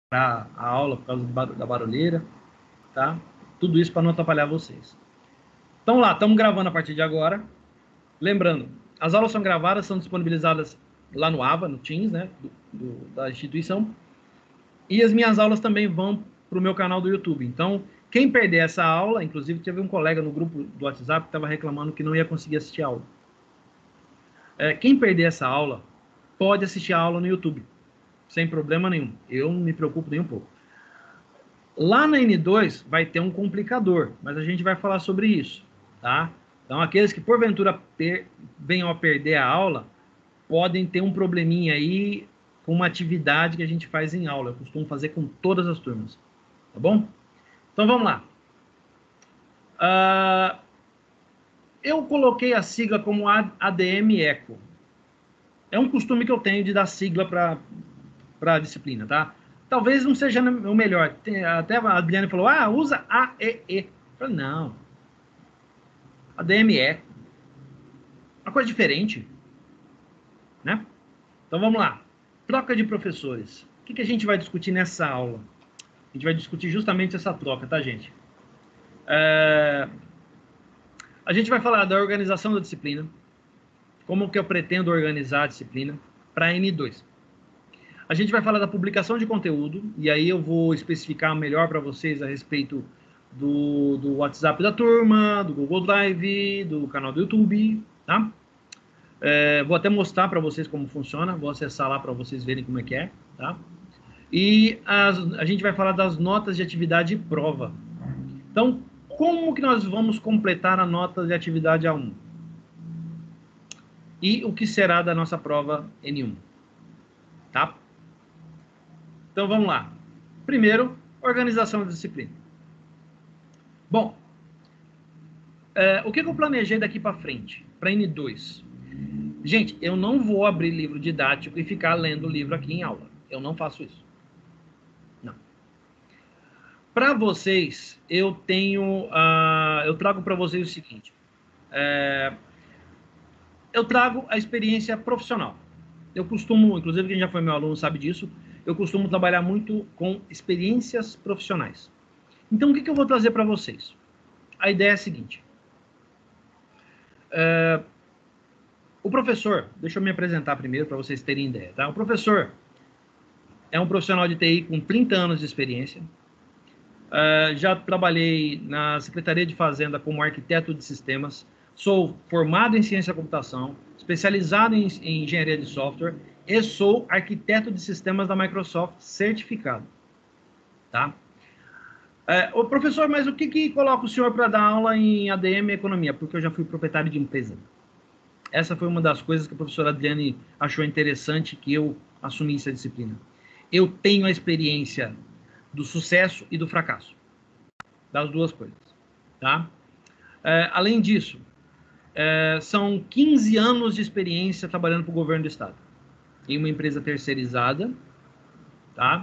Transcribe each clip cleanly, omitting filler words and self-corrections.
a aula por causa da barulheira, tá? Tudo isso para não atrapalhar vocês. Então lá, estamos gravando a partir de agora. Lembrando, as aulas são gravadas, são disponibilizadas lá no AVA, no Teams, né, da instituição. E as minhas aulas também vão para o meu canal do YouTube. Então, quem perder essa aula, inclusive teve um colega no grupo do WhatsApp que estava reclamando que não ia conseguir assistir a aula. Quem perder essa aula, pode assistir a aula no YouTube, sem problema nenhum. Eu não me preocupo nem um pouco. Lá na N2 vai ter um complicador, mas a gente vai falar sobre isso, tá? Então, aqueles que porventura venham a perder a aula, podem ter um probleminha aí com uma atividade que a gente faz em aula. Eu costumo fazer com todas as turmas, tá bom? Então, vamos lá. Eu coloquei a sigla como ADM Eco. É um costume que eu tenho de dar sigla para a disciplina, tá? Talvez não seja o melhor. Até a Adriane falou, usa AEE. Eu falei, não. ADM Eco. Uma coisa diferente, né? Então, vamos lá. Troca de professores. O que a gente vai discutir nessa aula? A gente vai discutir justamente essa troca, tá, gente? A gente vai falar da organização da disciplina, como que eu pretendo organizar a disciplina para a N2. A gente vai falar da publicação de conteúdo, e aí eu vou especificar melhor para vocês a respeito do WhatsApp da turma, do Google Drive, do canal do YouTube, tá? Vou até mostrar para vocês como funciona, vou acessar lá para vocês verem como é que é, tá? E a gente vai falar das notas de atividade e prova. Então, como que nós vamos completar a nota de atividade A1? E o que será da nossa prova N1? Tá? Então, vamos lá. Primeiro, organização da disciplina. Bom, o que eu planejei daqui para frente, para N2? Gente, eu não vou abrir livro didático e ficar lendo o livro aqui em aula. Eu não faço isso. Não. Para vocês, eu trago para vocês o seguinte. Eu trago a experiência profissional. Eu costumo, inclusive quem já foi meu aluno sabe disso, eu costumo trabalhar muito com experiências profissionais. Então, o que eu vou trazer para vocês? A ideia é a seguinte. O professor, deixa eu me apresentar primeiro para vocês terem ideia, tá? O professor é um profissional de TI com 30 anos de experiência. Já trabalhei na Secretaria de Fazenda como arquiteto de sistemas. Sou formado em ciência da computação, especializado em engenharia de software e sou arquiteto de sistemas da Microsoft certificado. Tá? O professor, mas o que coloca o senhor para dar aula em ADM e economia? Porque eu já fui proprietário de empresa. Essa foi uma das coisas que a professora Adriane achou interessante que eu assumisse a disciplina. Eu tenho a experiência do sucesso e do fracasso. Das duas coisas. Tá? Além disso, são 15 anos de experiência trabalhando para o governo do estado. Em uma empresa terceirizada, tá?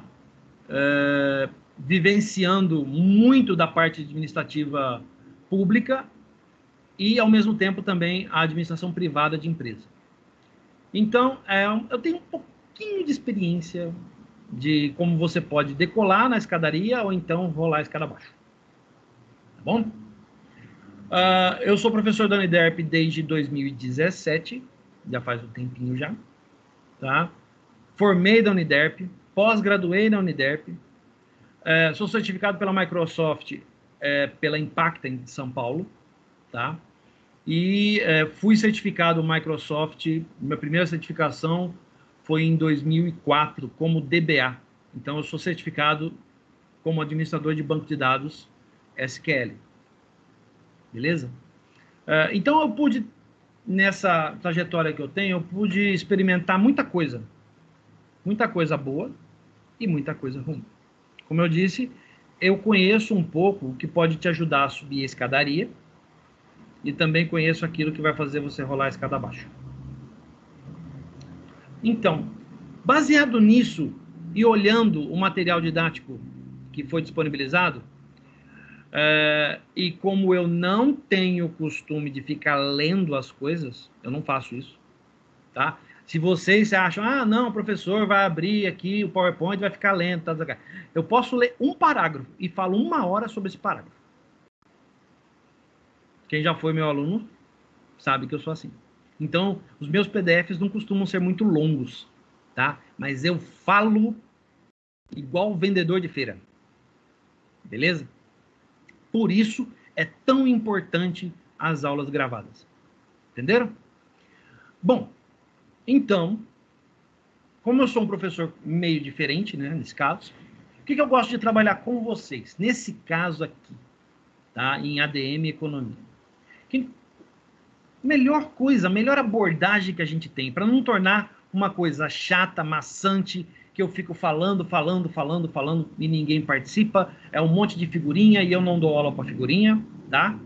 Vivenciando muito da parte administrativa pública e, ao mesmo tempo, também a administração privada de empresa. Então, eu tenho um pouquinho de experiência de como você pode decolar na escadaria ou então rolar a escada abaixo. Tá bom? Eu sou professor da Uniderp desde 2017, já faz um tempinho já. Tá? Formei da Uniderp, pós-graduei na Uniderp, sou certificado pela Microsoft, pela Impacta em São Paulo, tá? E fui certificado Microsoft, minha primeira certificação foi em 2004 como DBA. Então, eu sou certificado como administrador de banco de dados SQL. Beleza? Então, eu pude, nessa trajetória que eu tenho, eu pude experimentar muita coisa boa e muita coisa ruim. Como eu disse, eu conheço um pouco o que pode te ajudar a subir a escadaria e também conheço aquilo que vai fazer você rolar a escada abaixo. Então, baseado nisso e olhando o material didático que foi disponibilizado, e como eu não tenho costume de ficar lendo as coisas, eu não faço isso, tá? Se vocês acham, ah, não, o professor vai abrir aqui o PowerPoint, vai ficar lento, tá, tá, tá. Eu posso ler um parágrafo e falo 1 hora sobre esse parágrafo. Quem já foi meu aluno sabe que eu sou assim. Então, os meus PDFs não costumam ser muito longos, tá? Mas eu falo igual vendedor de feira. Beleza? Por isso é tão importante as aulas gravadas. Entenderam? Bom, então, como eu sou um professor meio diferente, né, nesse caso, o que eu gosto de trabalhar com vocês? Nesse caso aqui, tá? Em ADM Economia. Melhor coisa, melhor abordagem que a gente tem, para não tornar uma coisa chata, maçante, que eu fico falando e ninguém participa, é um monte de figurinha e eu não dou aula para figurinha, tá?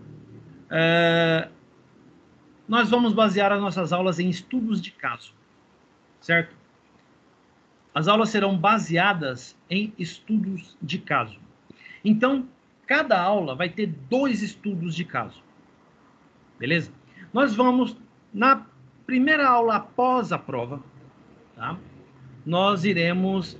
Nós vamos basear as nossas aulas em estudos de caso, certo? As aulas serão baseadas em estudos de caso. Então, cada aula vai ter 2 estudos de caso, beleza? Nós vamos, na primeira aula após a prova, tá? Nós iremos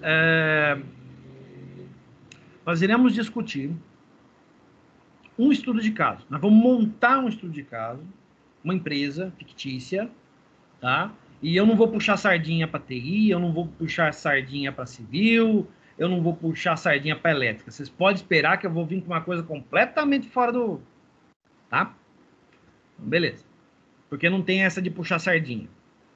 discutir um estudo de caso. Nós vamos montar um estudo de caso, uma empresa fictícia, tá? E eu não vou puxar sardinha para TI, eu não vou puxar sardinha para civil, eu não vou puxar sardinha para elétrica. Vocês podem esperar que eu vou vir com uma coisa completamente fora do... Tá? Beleza. Porque não tem essa de puxar sardinha.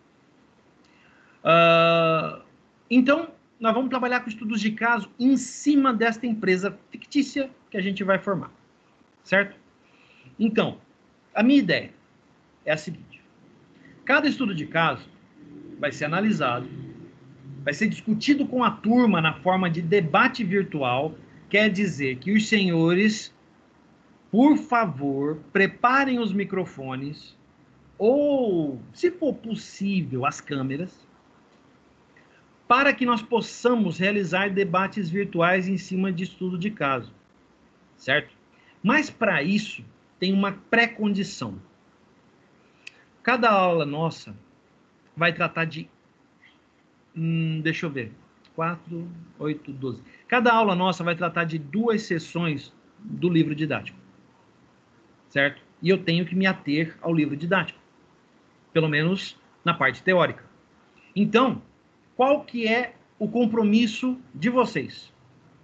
Então, nós vamos trabalhar com estudos de caso em cima desta empresa fictícia que a gente vai formar. Certo? Então, a minha ideia é a seguinte. Cada estudo de caso vai ser analisado, vai ser discutido com a turma na forma de debate virtual. Quer dizer que os senhores, por favor, preparem os microfones ou, se for possível, as câmeras, para que nós possamos realizar debates virtuais em cima de estudo de caso, certo? Mas para isso tem uma pré-condição. Cada aula nossa vai tratar de, deixa eu ver, 4, 8, 12. Cada aula nossa vai tratar de 2 sessões do livro didático, certo? E eu tenho que me ater ao livro didático, pelo menos na parte teórica. Então, qual que é o compromisso de vocês?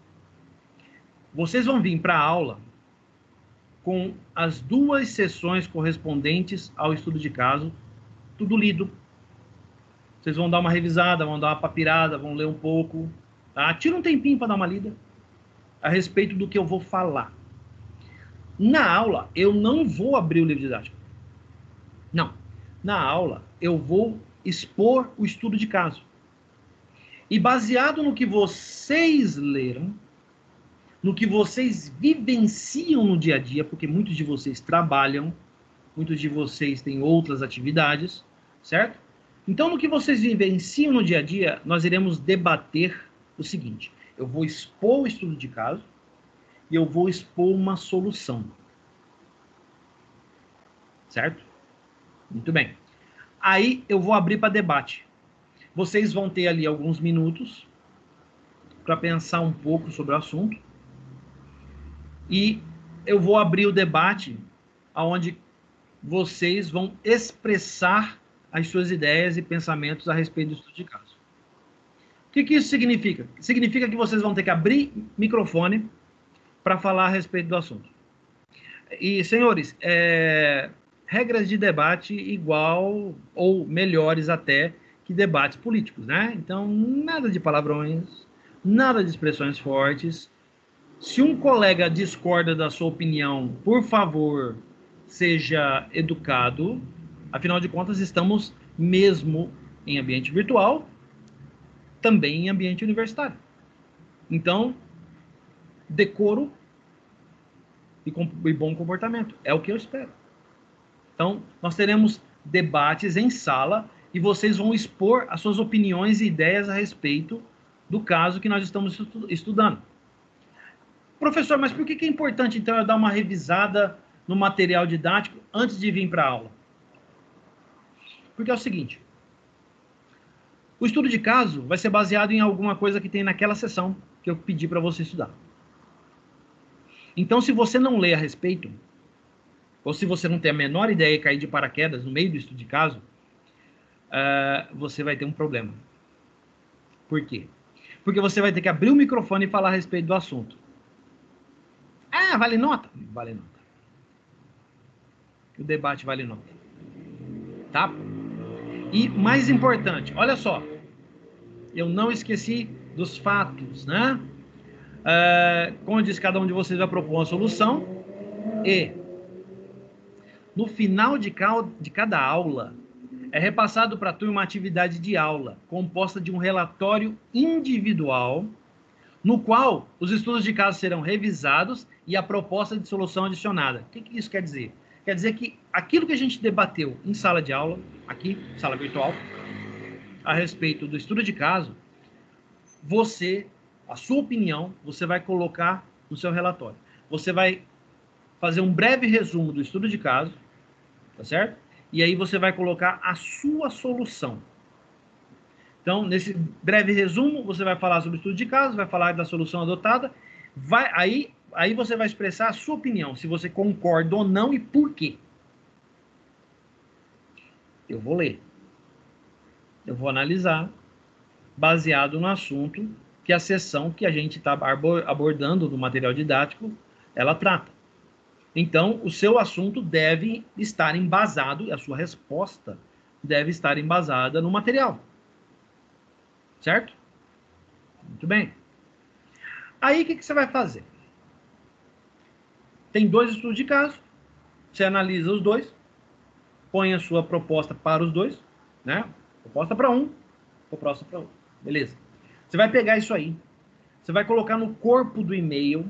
Vocês vão vir para a aula com as 2 sessões correspondentes ao estudo de caso, tudo lido. Vocês vão dar uma revisada, vão dar uma papirada, vão ler um pouco, tá? Tira um tempinho para dar uma lida a respeito do que eu vou falar. Na aula, eu não vou abrir o livro didático. Não. Na aula, eu vou expor o estudo de caso. E baseado no que vocês leram, no que vocês vivenciam no dia a dia, porque muitos de vocês trabalham, muitos de vocês têm outras atividades, certo? Então, no que vocês vivenciam no dia a dia, nós iremos debater o seguinte: eu vou expor o estudo de caso e eu vou expor uma solução. Certo? Muito bem. Aí eu vou abrir para debate. Vocês vão ter ali alguns minutos para pensar um pouco sobre o assunto. E eu vou abrir o debate onde vocês vão expressar as suas ideias e pensamentos a respeito do estudo de caso. O que isso significa? Significa que vocês vão ter que abrir microfone para falar a respeito do assunto. E, senhores, regras de debate igual ou melhores até que debates políticos, né? Então, nada de palavrões, nada de expressões fortes. Se um colega discorda da sua opinião, por favor, seja educado. Afinal de contas, estamos mesmo em ambiente virtual, também em ambiente universitário. Então, decoro e bom comportamento. É o que eu espero. Então, nós teremos debates em sala e vocês vão expor as suas opiniões e ideias a respeito do caso que nós estamos estudando. Professor, mas por que é importante, então, eu dar uma revisada no material didático antes de vir para a aula? Porque é o seguinte, O estudo de caso vai ser baseado em alguma coisa que tem naquela sessão que eu pedi para você estudar. Então, se você não lê a respeito, ou se você não tem a menor ideia e cair de paraquedas no meio do estudo de caso, você vai ter um problema. Por quê? Porque você vai ter que abrir o microfone e falar a respeito do assunto. Ah, vale nota? Vale nota. O debate vale nota. Tá? E mais importante, olha só. Eu não esqueci dos fatos, né? Como eu disse, cada um de vocês vai propor uma solução. E no final de cada aula, é repassado para a turma uma atividade de aula, composta de um relatório individual, no qual os estudos de caso serão revisados e a proposta de solução adicionada. O que isso quer dizer? Quer dizer que aquilo que a gente debateu em sala de aula, aqui, sala virtual, a respeito do estudo de caso, a sua opinião, você vai colocar no seu relatório. Você vai fazer um breve resumo do estudo de caso, tá certo? E aí você vai colocar a sua solução. Então, nesse breve resumo, você vai falar sobre o estudo de caso, vai falar da solução adotada, aí você vai expressar a sua opinião, se você concorda ou não e por quê. Eu vou ler. Eu vou analisar, baseado no assunto que a sessão que a gente está abordando do material didático, ela trata. Então, o seu assunto deve estar embasado, a sua resposta deve estar embasada no material. Certo? Muito bem. Aí, o que você vai fazer? Tem 2 estudos de caso, você analisa os 2, põe a sua proposta para os 2, né? Proposta para um, proposta para outro. Beleza. Você vai pegar isso aí, você vai colocar no corpo do e-mail,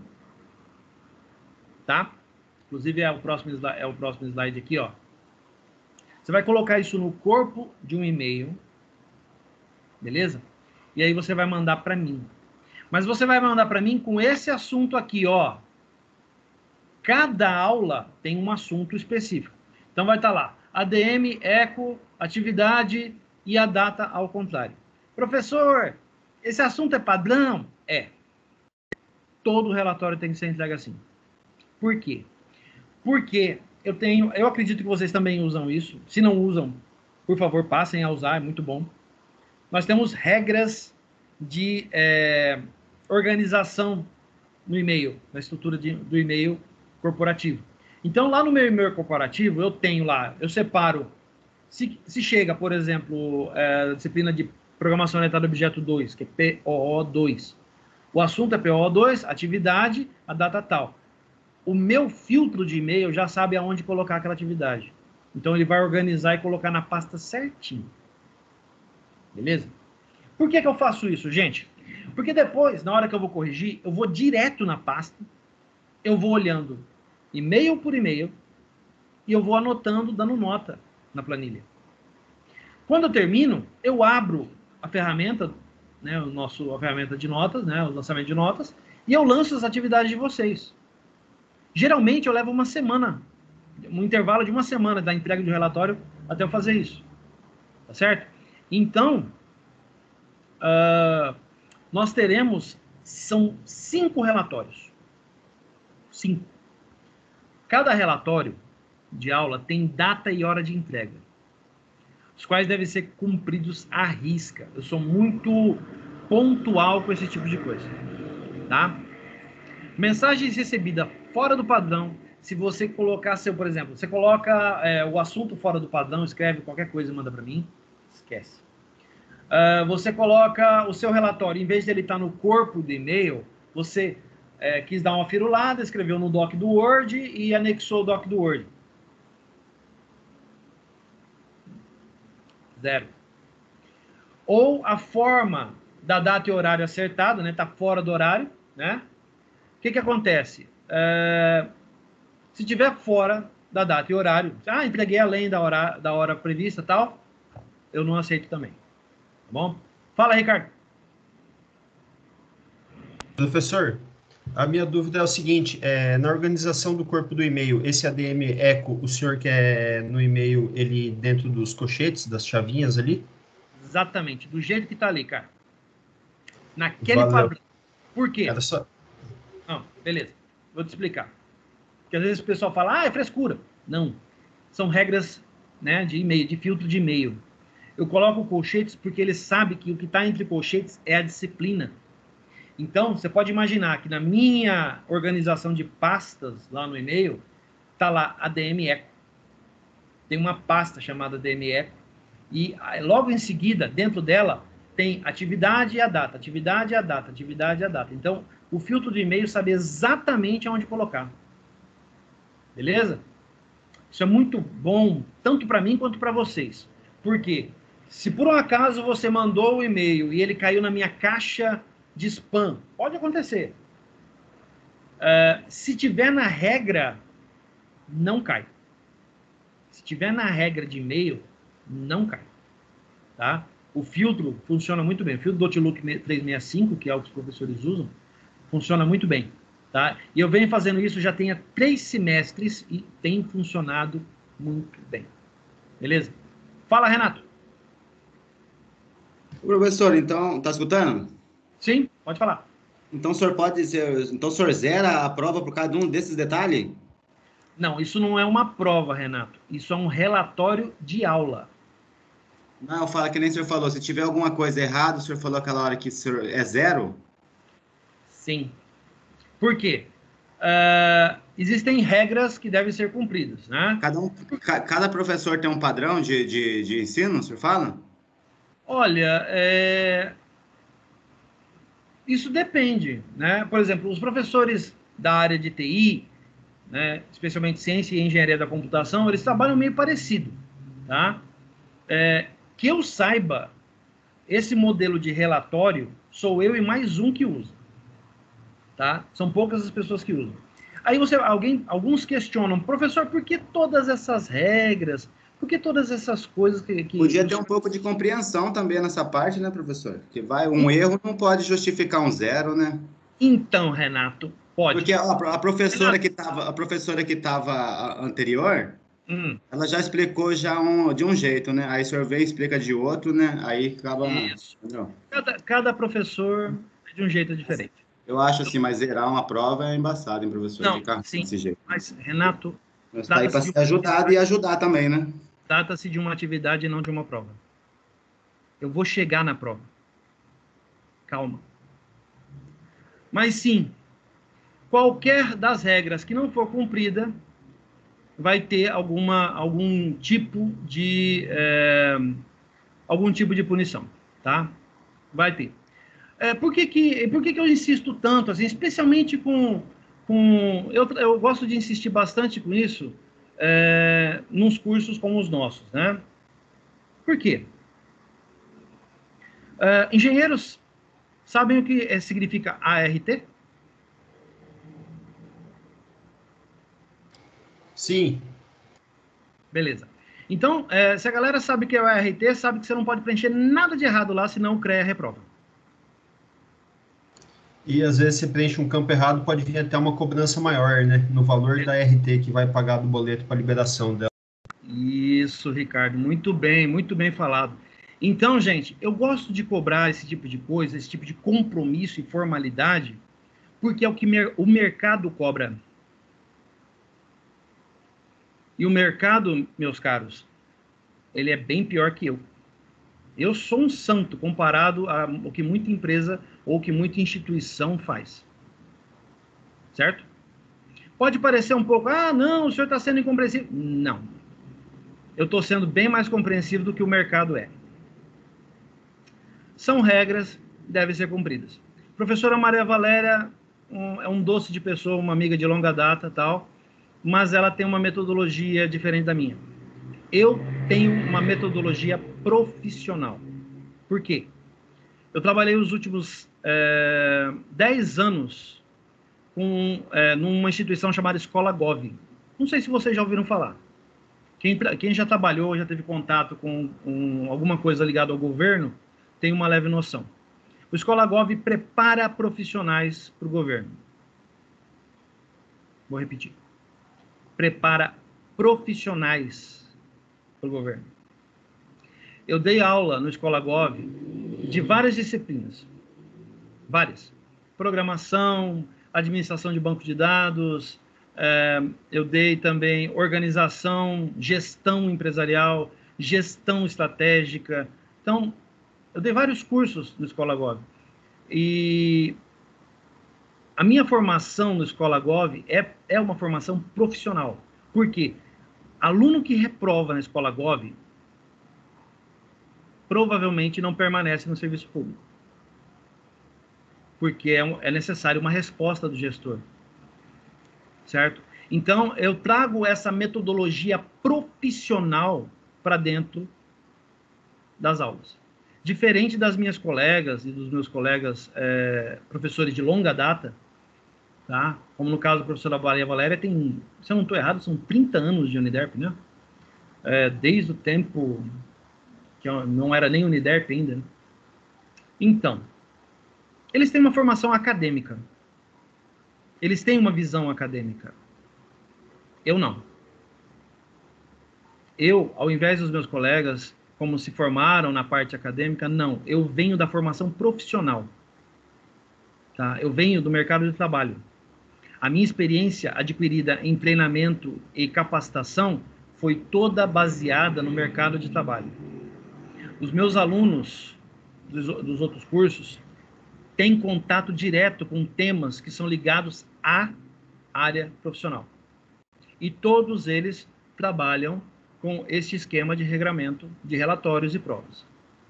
tá? Inclusive é o próximo slide aqui, ó. Você vai colocar isso no corpo de um e-mail, beleza? E aí você vai mandar para mim. Mas você vai mandar para mim com esse assunto aqui, ó. Cada aula tem um assunto específico. Então vai estar lá, ADM, eco, atividade e a data ao contrário. Professor, esse assunto é padrão? É. Todo relatório tem que ser entregue assim. Por quê? Porque eu acredito que vocês também usam isso. Se não usam, por favor, passem a usar, é muito bom. Nós temos regras de organização no e-mail, na estrutura do e-mail corporativo. Então, lá no meu e-mail corporativo, eu separo, se chega, por exemplo, a disciplina de Programação Orientada a Objeto 2, que é POO2. O assunto é POO2, atividade, a data tal. O meu filtro de e-mail já sabe aonde colocar aquela atividade. Então, ele vai organizar e colocar na pasta certinho. Beleza? Por que eu faço isso, gente? Porque depois, na hora que eu vou corrigir, eu vou direto na pasta, eu vou olhando e-mail por e-mail e eu vou anotando, dando nota na planilha. Quando eu termino, eu abro a ferramenta, né, a ferramenta de notas, né, o lançamento de notas, e eu lanço as atividades de vocês. Geralmente eu levo uma semana, um intervalo de uma semana da entrega do relatório até eu fazer isso. Tá certo? Então, nós são 5 relatórios. 5. Cada relatório de aula tem data e hora de entrega, os quais devem ser cumpridos à risca. Eu sou muito pontual com esse tipo de coisa, tá? Mensagens recebidas fora do padrão, se você colocar por exemplo, você coloca o assunto fora do padrão, escreve qualquer coisa e manda para mim, esquece. Você coloca o seu relatório, em vez de ele estar no corpo do e-mail, você quis dar uma firulada, escreveu no doc do Word e anexou o doc do Word. 0. Ou a forma da data e horário acertado, né? Tá fora do horário, né? O que acontece? Se tiver fora da data e horário, entreguei além da hora prevista, tal, eu não aceito também. Tá bom? Fala, Ricardo. Professor, a minha dúvida é o seguinte, na organização do corpo do e-mail, esse ADM eco, o senhor quer no e-mail ele dentro dos cochetes, das chavinhas ali? Exatamente, do jeito que está ali, cara. Naquele Valeu. padrão. Por quê? Era só... Não, beleza. Vou te explicar. Porque às vezes o pessoal fala, é frescura. Não. São regras, né, de e-mail, de filtro de e-mail. Eu coloco colchetes porque ele sabe que o que está entre colchetes é a disciplina. Então, você pode imaginar que na minha organização de pastas lá no e-mail, está lá a DM Eco. Tem uma pasta chamada DM Eco. E logo em seguida, dentro dela, tem atividade e a data, atividade e a data, atividade e a data. Então, o filtro do e-mail sabe exatamente onde colocar. Beleza? Isso é muito bom, tanto para mim quanto para vocês. Por quê? Se por um acaso você mandou o e-mail e ele caiu na minha caixa de spam, pode acontecer. Se tiver na regra, não cai. Se tiver na regra de e-mail, não cai. Tá? O filtro funciona muito bem. O filtro do Outlook 365, que é o que os professores usam, funciona muito bem. Tá? E eu venho fazendo isso já tem 3 semestres e tem funcionado muito bem. Beleza? Fala, Renato. Professor, então, tá escutando? Sim, pode falar. Então o senhor pode ser. Então o senhor zera a prova por cada um desses detalhes? Não, isso não é uma prova, Renato. Isso é um relatório de aula. Não, eu falo que nem o senhor falou. Se tiver alguma coisa errada, o senhor falou aquela hora que o senhor é zero? Sim. Por quê? Existem regras que devem ser cumpridas, né? Cada professor tem um padrão de ensino, o senhor fala? Olha, isso depende, né? Por exemplo, os professores da área de TI, né, especialmente ciência e engenharia da computação, eles trabalham meio parecido, tá? Que eu saiba, esse modelo de relatório sou eu e mais um que usa, tá? São poucas as pessoas que usam. Aí alguns questionam, professor, por que todas essas regras? Por que todas essas coisas que... Podia ter um pouco de compreensão também nessa parte, né, professor? Que um erro não pode justificar um zero, né? Então, Renato, pode. Porque a professora Renato. que estava anterior, Hum, ela já explicou de um jeito, né? Aí o senhor vem e explica de outro, né? Aí acaba. isso. Entendeu? Cada professor é de um jeito diferente. Eu acho assim, mas zerar uma prova é embaçado, hein, professor? Não, Ficar sim, desse jeito. mas, Renato, Mas está aí para trata-se de ser ajudado e ajudar também, né? trata-se de uma atividade e não de uma prova. Eu vou chegar na prova. Calma. Mas sim, qualquer das regras que não for cumprida vai ter algum tipo de punição, tá? Vai ter. Por que eu insisto tanto, assim, especialmente eu gosto de insistir bastante com isso, nos cursos como os nossos, né? Por quê? Engenheiros sabem o que significa ART? Sim. Beleza. Então, se a galera sabe que é o ART, sabe que você não pode preencher nada de errado lá, senão o CREA reprova. E às vezes você preenche um campo errado, pode vir até uma cobrança maior, né? No valor da RT que vai pagar do boleto para liberação dela. Isso, Ricardo, muito bem falado. Então, gente, eu gosto de cobrar esse tipo de coisa, esse tipo de compromisso e formalidade, porque é o que o mercado cobra. E o mercado, meus caros, ele é bem pior que eu. Eu sou um santo comparado ao que muita empresa ou que muita instituição faz. Certo? Pode parecer um pouco, não, o senhor está sendo incompreensível. Não. Eu estou sendo bem mais compreensivo do que o mercado é. São regras, devem ser cumpridas. Professora Maria Valéria é um doce de pessoa, uma amiga de longa data, tal, mas ela tem uma metodologia diferente da minha. Eu tenho uma metodologia profissional. Por quê? Eu trabalhei os últimos 10 anos numa instituição chamada Escola Gov. Não sei se vocês já ouviram falar. Quem já trabalhou, já teve contato com alguma coisa ligada ao governo, tem uma leve noção. O Escola Gov prepara profissionais para o governo. Vou repetir. Prepara profissionais para o governo. eu dei aula no Escola Gov de várias disciplinas. Várias. Programação, administração de banco de dados, eu dei também organização, gestão empresarial, gestão estratégica. Então, eu dei vários cursos no Escola Gov. E a minha formação no Escola Gov é uma formação profissional. Por quê? Aluno que reprova na Escola Gov provavelmente não permanece no serviço público. Porque é necessário uma resposta do gestor. Certo? Então, eu trago essa metodologia profissional para dentro das aulas. Diferente das minhas colegas e dos meus colegas professores de longa data, tá? Como no caso do professor Maria Valéria, tem, se eu não estou errado, são 30 anos de Uniderp, né? Desde o tempo que não era nem Uniderp ainda. Né? Então, eles têm uma formação acadêmica. Eles têm uma visão acadêmica. Eu não. Eu, ao invés dos meus colegas, como se formaram na parte acadêmica, não. Eu venho da formação profissional. Tá? Eu venho do mercado de trabalho. A minha experiência adquirida em treinamento e capacitação foi toda baseada no mercado de trabalho. Os meus alunos dos outros cursos têm contato direto com temas que são ligados à área profissional. E todos eles trabalham com esse esquema de regramento de relatórios e provas.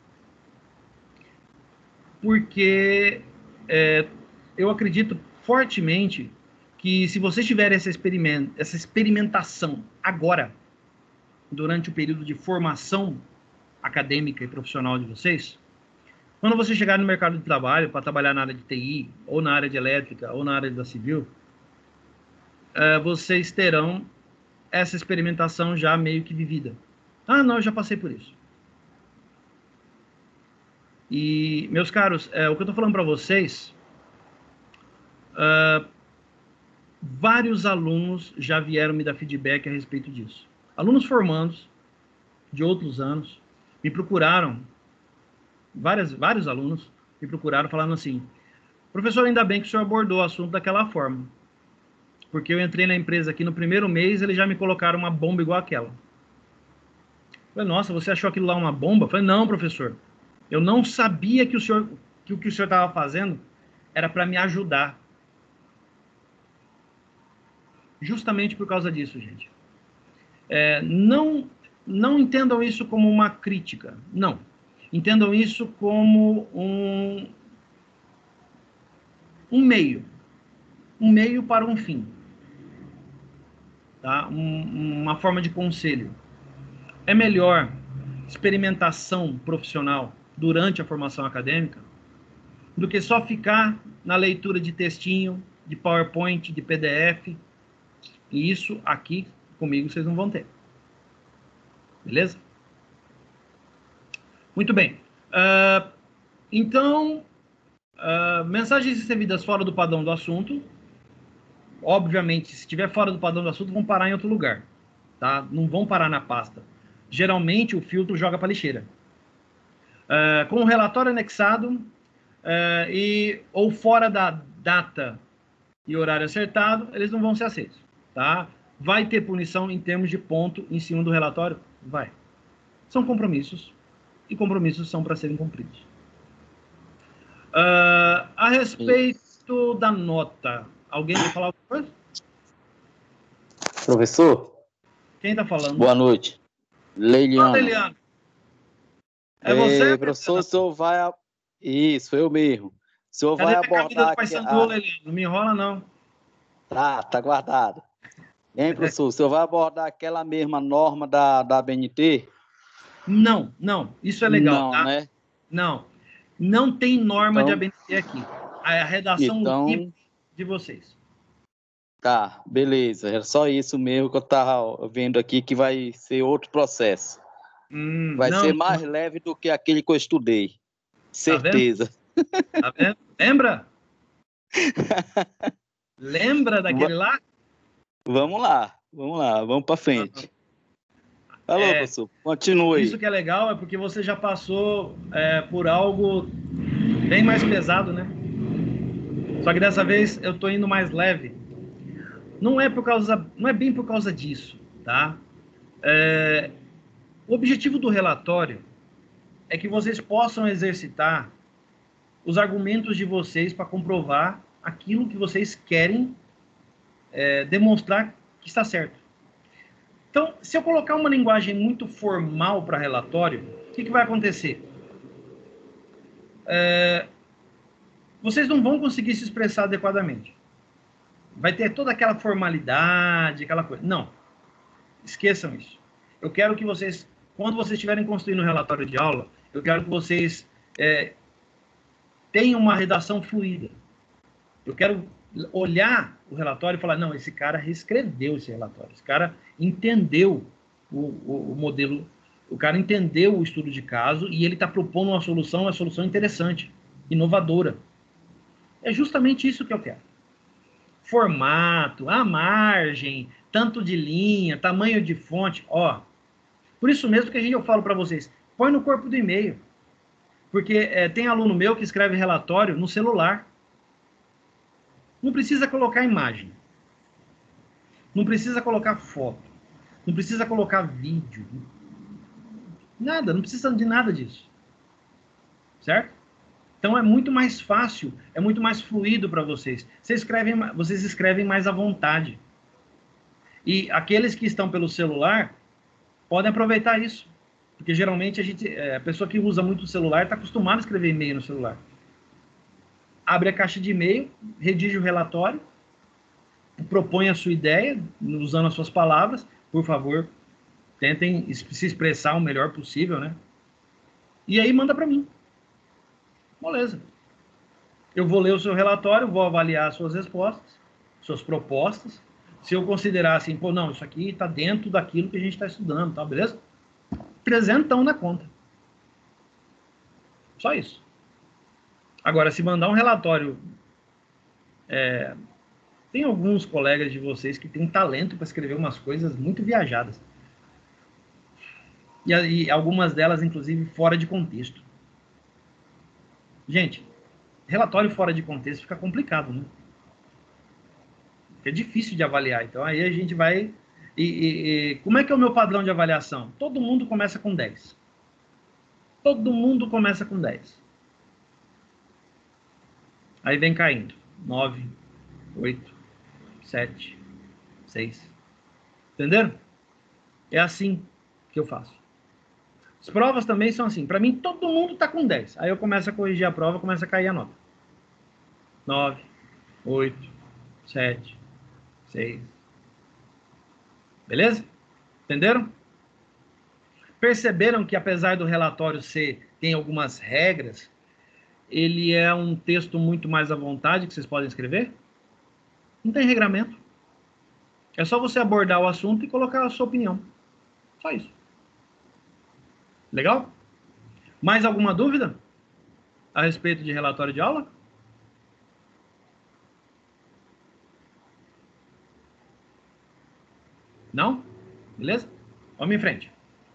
Porque eu acredito fortemente que se vocês tiverem essa experimentação agora, durante o período de formação acadêmica e profissional de vocês, quando você chegar no mercado de trabalho para trabalhar na área de TI, ou na área de elétrica, ou na área da civil, vocês terão essa experimentação já meio que vivida. Ah, não, eu já passei por isso. E, meus caros, o que eu estou falando para vocês, vários alunos já vieram me dar feedback a respeito disso. Alunos formandos de outros anos me procuraram, vários alunos me procuraram falando assim, professor, ainda bem que o senhor abordou o assunto daquela forma, porque eu entrei na empresa aqui no primeiro mês, eles já me colocaram uma bomba igual aquela. Eu falei, nossa, você achou aquilo lá uma bomba? Eu falei, não, professor, eu não sabia que o que o senhor estava fazendo era para me ajudar. Justamente por causa disso, gente. Não entendam isso como uma crítica, não. Entendam isso como um meio para um fim, tá? Uma forma de conselho. É melhor experimentação profissional durante a formação acadêmica do que só ficar na leitura de textinho, de PowerPoint, de PDF. E isso aqui comigo vocês não vão ter. Beleza? Muito bem. Então, mensagens recebidas fora do padrão do assunto. Obviamente, se estiver fora do padrão do assunto, vão parar em outro lugar. Tá? Não vão parar na pasta. Geralmente, o filtro joga para a lixeira. Com o relatório anexado ou fora da data e horário acertado, eles não vão ser aceitos. Tá? Vai ter punição em termos de ponto em cima do relatório? Vai. São compromissos. E compromissos são para serem cumpridos. A respeito da nota, alguém quer falar alguma coisa? Professor? Quem está falando? Boa noite. Leiliano. Leiliano. É você? Professor, o senhor vai... Isso, eu mesmo. O senhor vai abordar... Não me enrola, não. Tá guardado. Hein, professor, o senhor vai abordar aquela mesma norma da BNT? Não. Isso é legal, não, tá? Né? Não tem norma de ABNT aqui. A redação livre de vocês. Tá, beleza. É só isso mesmo que eu estava vendo aqui, que vai ser outro processo. Vai ser mais leve do que aquele que eu estudei. Certeza. Tá vendo? Lembra? Lembra daquele lá? Vamos lá, vamos para frente. Alô, professor, continue. Isso que é legal é porque você já passou por algo bem mais pesado, né? Só que dessa vez eu tô indo mais leve. Não é bem por causa disso, tá? O objetivo do relatório é que vocês possam exercitar os argumentos de vocês para comprovar aquilo que vocês querem demonstrar que está certo. Então, se eu colocar uma linguagem muito formal para relatório, o que vai acontecer? Vocês não vão conseguir se expressar adequadamente. Vai ter toda aquela formalidade, aquela coisa. Não. Esqueçam isso. Eu quero que vocês, quando vocês estiverem construindo um relatório de aula, eu quero que vocês tenham uma redação fluida. Eu quero olhar o relatório e falar, não, esse cara reescreveu esse relatório, esse cara entendeu o modelo, o cara entendeu o estudo de caso e ele está propondo uma solução interessante, inovadora. É justamente isso que eu quero. Formato, a margem, tanto de linha, tamanho de fonte, ó. Por isso mesmo que eu falo para vocês, põe no corpo do e-mail. Porque tem aluno meu que escreve relatório no celular. Não precisa colocar imagem. Não precisa colocar foto. Não precisa colocar vídeo. Nada, não precisa de nada disso. Certo? Então é muito mais fácil, é muito mais fluido para vocês. Vocês escrevem mais à vontade. E aqueles que estão pelo celular podem aproveitar isso. Porque geralmente a pessoa que usa muito o celular está acostumada a escrever e-mail no celular. Abre a caixa de e-mail, redige o relatório, propõe a sua ideia, usando as suas palavras. Por favor, tentem se expressar o melhor possível, né? E aí manda para mim. Beleza. Eu vou ler o seu relatório, vou avaliar as suas respostas, suas propostas. Se eu considerar assim, pô, não, isso aqui está dentro daquilo que a gente está estudando, tá, beleza? 300 na conta. Só isso. Agora, se mandar um relatório... tem alguns colegas de vocês que têm talento para escrever umas coisas muito viajadas. E algumas delas, inclusive, fora de contexto. Gente, relatório fora de contexto fica complicado, né? Fica difícil de avaliar. Então, aí a gente vai... como é que é o meu padrão de avaliação? Todo mundo começa com 10. Todo mundo começa com 10. Aí vem caindo. 9, 8, 7, 6. Entenderam? É assim que eu faço. As provas também são assim. Para mim, todo mundo está com 10. Aí eu começo a corrigir a prova, começa a cair a nota. 9, 8, 7, 6. Beleza? Entenderam? Perceberam que apesar do relatório tem algumas regras, ele é um texto muito mais à vontade que vocês podem escrever? Não tem regramento. É só você abordar o assunto e colocar a sua opinião. Só isso. Legal? Mais alguma dúvida a respeito de relatório de aula? Não? Beleza? Vamos em frente.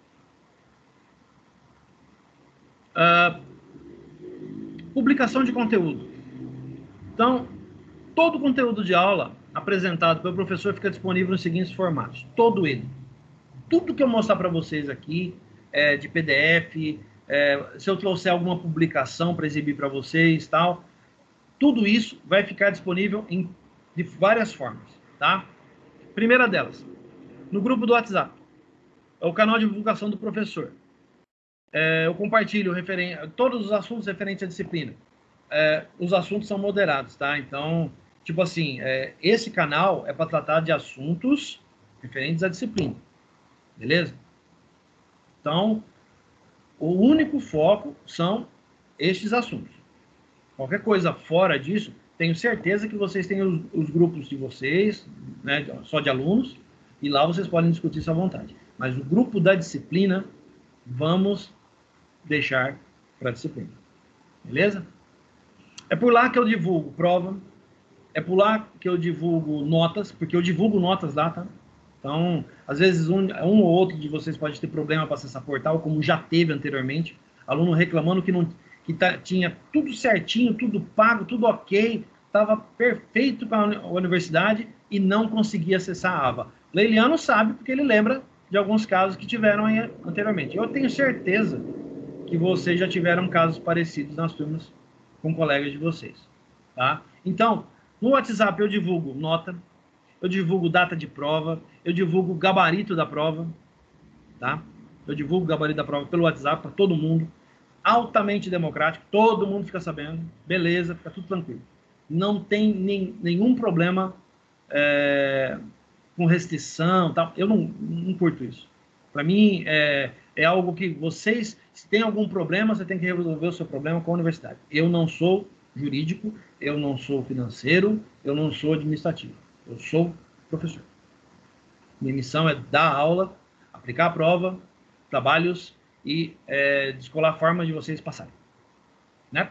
Publicação de conteúdo. Então, todo o conteúdo de aula apresentado pelo professor fica disponível nos seguintes formatos. Todo ele. Tudo que eu mostrar para vocês aqui, de PDF, se eu trouxer alguma publicação para exibir para vocês, tal, tudo isso vai ficar disponível de várias formas, tá? Primeira delas, no grupo do WhatsApp, é o canal de divulgação do professor. Eu compartilho todos os assuntos referentes à disciplina. Os assuntos são moderados, tá? Então, tipo assim, esse canal é para tratar de assuntos referentes à disciplina. Beleza? Então, o único foco são estes assuntos. Qualquer coisa fora disso, tenho certeza que vocês têm os grupos de vocês, né, só de alunos, e lá vocês podem discutir isso à vontade. Mas o grupo da disciplina, vamos deixar para a disciplina. Beleza? É por lá que eu divulgo prova, é por lá que eu divulgo notas, porque eu divulgo notas lá, tá? Então, às vezes, um ou outro de vocês pode ter problema para acessar portal, como já teve anteriormente. Aluno reclamando tinha tudo certinho, tudo pago, tudo ok, estava perfeito para a universidade e não conseguia acessar a aba. Leiliano sabe, porque ele lembra de alguns casos que tiveram aí anteriormente. Eu tenho certeza que vocês já tiveram casos parecidos nas turmas com colegas de vocês. Tá? Então, no WhatsApp eu divulgo nota, eu divulgo data de prova, eu divulgo gabarito da prova, tá? Eu divulgo o gabarito da prova pelo WhatsApp para todo mundo, altamente democrático, todo mundo fica sabendo, beleza, fica tudo tranquilo. Não tem nenhum problema com restrição, tal. Eu não curto isso. Para mim, é algo que vocês, se tem algum problema, você tem que resolver o seu problema com a universidade. Eu não sou jurídico, eu não sou financeiro, eu não sou administrativo. Eu sou professor. Minha missão é dar aula, aplicar a prova, trabalhos e descolar formas de vocês passarem. Né?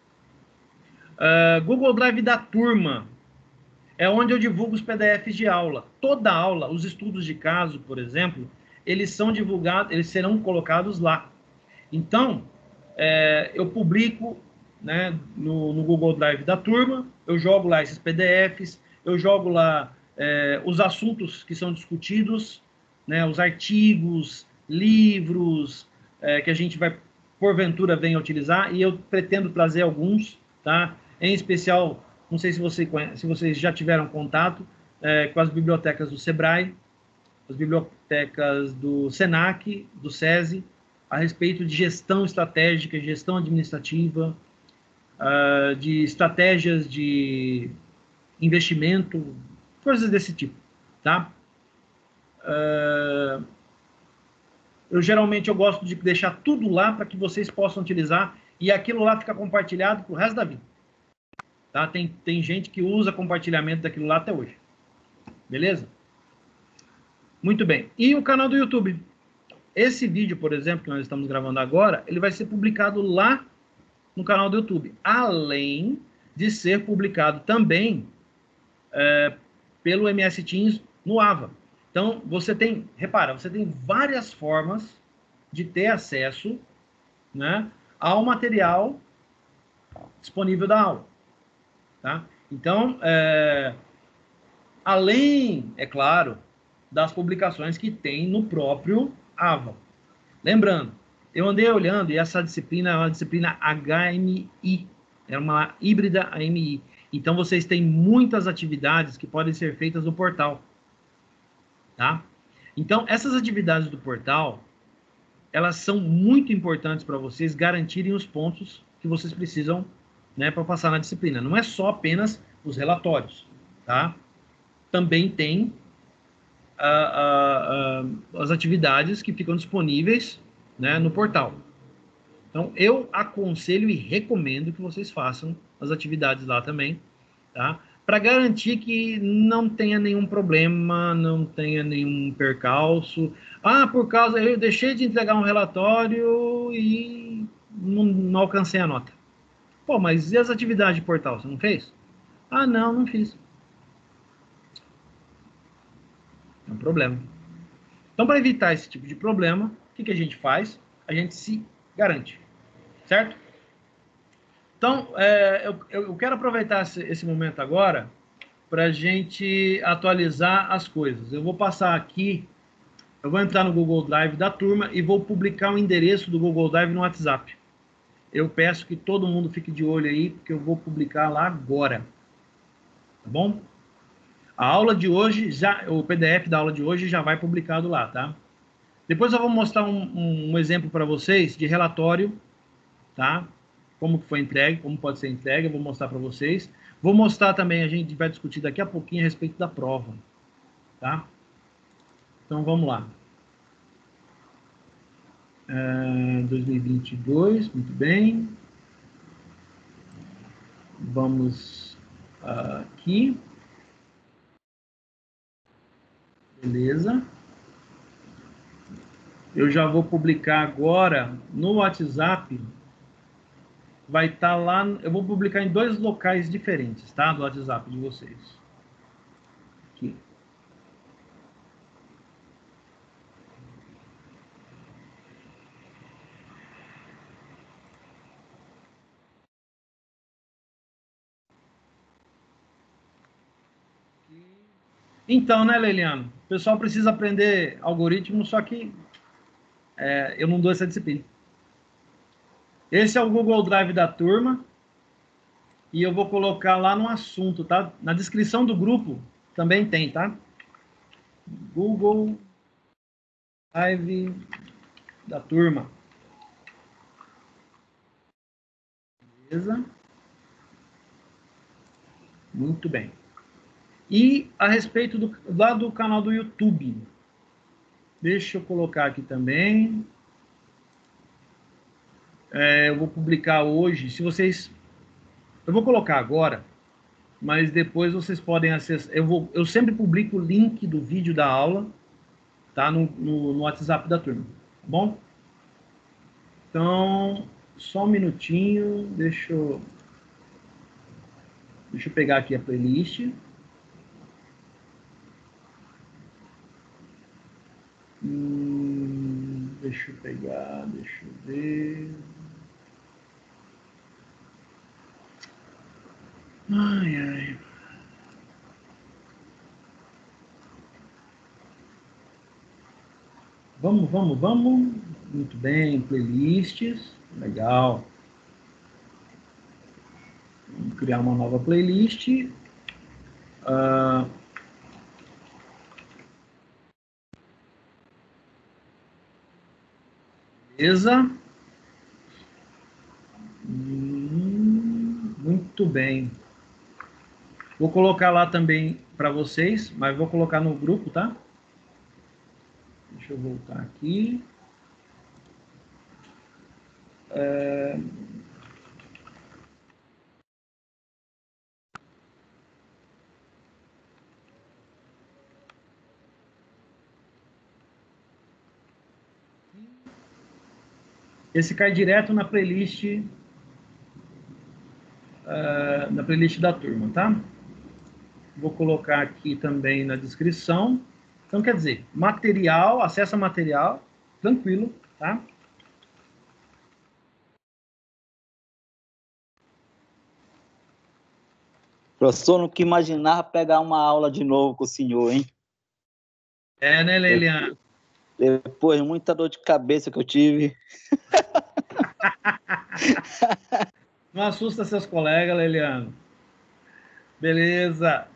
Google Drive da turma é onde eu divulgo os PDFs de aula. Toda aula, os estudos de caso, por exemplo, eles são divulgados, eles serão colocados lá. Então, eu publico, né, no Google Drive da turma, eu jogo lá esses PDFs, eu jogo lá os assuntos que são discutidos, né, os artigos, livros que a gente vai, porventura, venha utilizar, e eu pretendo trazer alguns, tá? Em especial, não sei se vocês já tiveram contato com as bibliotecas do Sebrae, as bibliotecas do Senac, do SESI, a respeito de gestão estratégica, gestão administrativa, de estratégias de investimento, coisas desse tipo, tá? Eu geralmente gosto de deixar tudo lá para que vocês possam utilizar e aquilo lá fica compartilhado para o resto da vida. Tá? Tem gente que usa compartilhamento daquilo lá até hoje. Beleza? Muito bem. E o canal do YouTube? Esse vídeo, por exemplo, que nós estamos gravando agora, ele vai ser publicado lá no canal do YouTube. Além de ser publicado também pelo MS Teams no AVA. Então, você tem várias formas de ter acesso, né, ao material disponível da aula. Tá? Então, além, é claro, das publicações que tem no próprio AVA. Lembrando, eu andei olhando e essa disciplina é uma disciplina HMI, é uma híbrida AMI. Então, vocês têm muitas atividades que podem ser feitas no portal. Tá? Então, essas atividades do portal, elas são muito importantes para vocês garantirem os pontos que vocês precisam, né, para passar na disciplina. Não é só apenas os relatórios, tá? Também tem as atividades que ficam disponíveis, né, no portal. Então, eu aconselho e recomendo que vocês façam as atividades lá também, tá? Para garantir que não tenha nenhum problema, não tenha nenhum percalço. Por causa, eu deixei de entregar um relatório e não alcancei a nota. Pô, mas e as atividades de portal, você não fez? Não fiz. É um problema. Então, para evitar esse tipo de problema, o que a gente faz? A gente se garante, certo? Então, eu quero aproveitar esse momento agora para a gente atualizar as coisas. Eu vou passar aqui, eu vou entrar no Google Drive da turma e vou publicar o endereço do Google Drive no WhatsApp. Eu peço que todo mundo fique de olho aí, porque eu vou publicar lá agora. Tá bom? A aula de hoje, o PDF da aula de hoje já vai publicado lá, tá? Depois eu vou mostrar um exemplo para vocês de relatório, tá? Como que foi entregue, como pode ser entregue, eu vou mostrar para vocês. Vou mostrar também, a gente vai discutir daqui a pouquinho a respeito da prova, tá? Então, vamos lá. 2022, muito bem. Vamos aqui. Beleza. Eu já vou publicar agora no WhatsApp. Vai estar lá, eu vou publicar em 2 locais diferentes, tá? Do WhatsApp de vocês. Aqui. Então, né, Leiliano? O pessoal precisa aprender algoritmo, só que eu não dou essa disciplina. Esse é o Google Drive da turma. E eu vou colocar lá no assunto, tá? Na descrição do grupo também tem, tá? Google Drive da turma. Beleza? Muito bem. E a respeito lá do canal do YouTube. Deixa eu colocar aqui também. Eu vou publicar hoje. Se vocês... Eu vou colocar agora, mas depois vocês podem acessar. Eu sempre publico o link do vídeo da aula, tá? No WhatsApp da turma, tá bom? Então, só um minutinho. Deixa eu pegar aqui a playlist. Deixa eu pegar, deixa eu ver. Ai, ai. Vamos. Muito bem, playlists. Legal. Vamos criar uma nova playlist. Beleza. Muito bem. Vou colocar lá também para vocês, mas vou colocar no grupo, tá? Deixa eu voltar aqui. Esse cai direto na playlist da turma, tá? Vou colocar aqui também na descrição. Então, quer dizer, material, acesso a material, tranquilo, tá? Professor, nunca imaginava pegar uma aula de novo com o senhor, hein? Né, Leiliano? Depois, muita dor de cabeça que eu tive. Não assusta seus colegas, Leiliano. Beleza.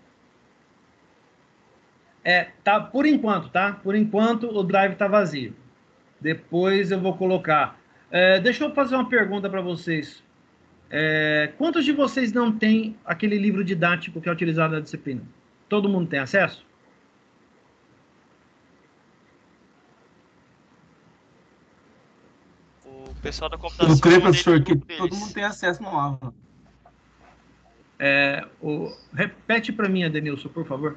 Tá, por enquanto, tá? Por enquanto, o drive tá vazio. Depois eu vou colocar. Deixa eu fazer uma pergunta para vocês. Quantos de vocês não tem aquele livro didático que é utilizado na disciplina? Todo mundo tem acesso? O pessoal da computação... Eu creio, professor, que todo mundo tem acesso no AVA. Repete para mim, Adenilson, por favor.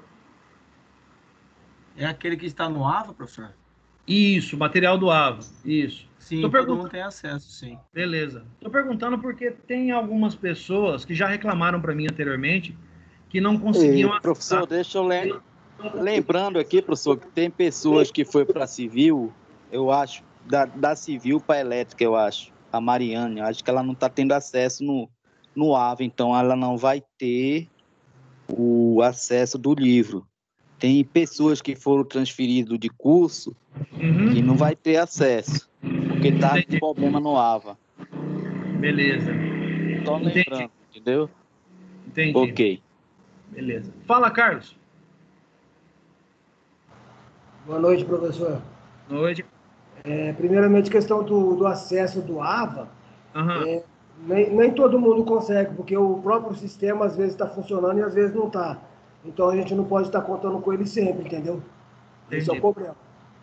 É aquele que está no AVA, professor? Isso, material do AVA, isso. Sim, todo mundo tem acesso, sim. Beleza. Estou perguntando porque tem algumas pessoas que já reclamaram para mim anteriormente que não conseguiam... Professor, deixa eu lembrando aqui, professor, que tem pessoas que foi para civil, eu acho, da civil para elétrica, eu acho, a Mariane, acho que ela não está tendo acesso no AVA, então ela não vai ter o acesso do livro. Tem pessoas que foram transferidas de curso que não vai ter acesso, porque está com problema no AVA. Beleza. Só lembrando, entendeu? Entendi. Ok. Beleza. Fala, Carlos. Boa noite, professor. Boa noite. Primeiramente, questão do acesso do AVA. Uhum. Nem todo mundo consegue, porque o próprio sistema às vezes está funcionando e às vezes não está. Então a gente não pode estar contando com ele sempre, entendeu? Entendi. Esse é o problema.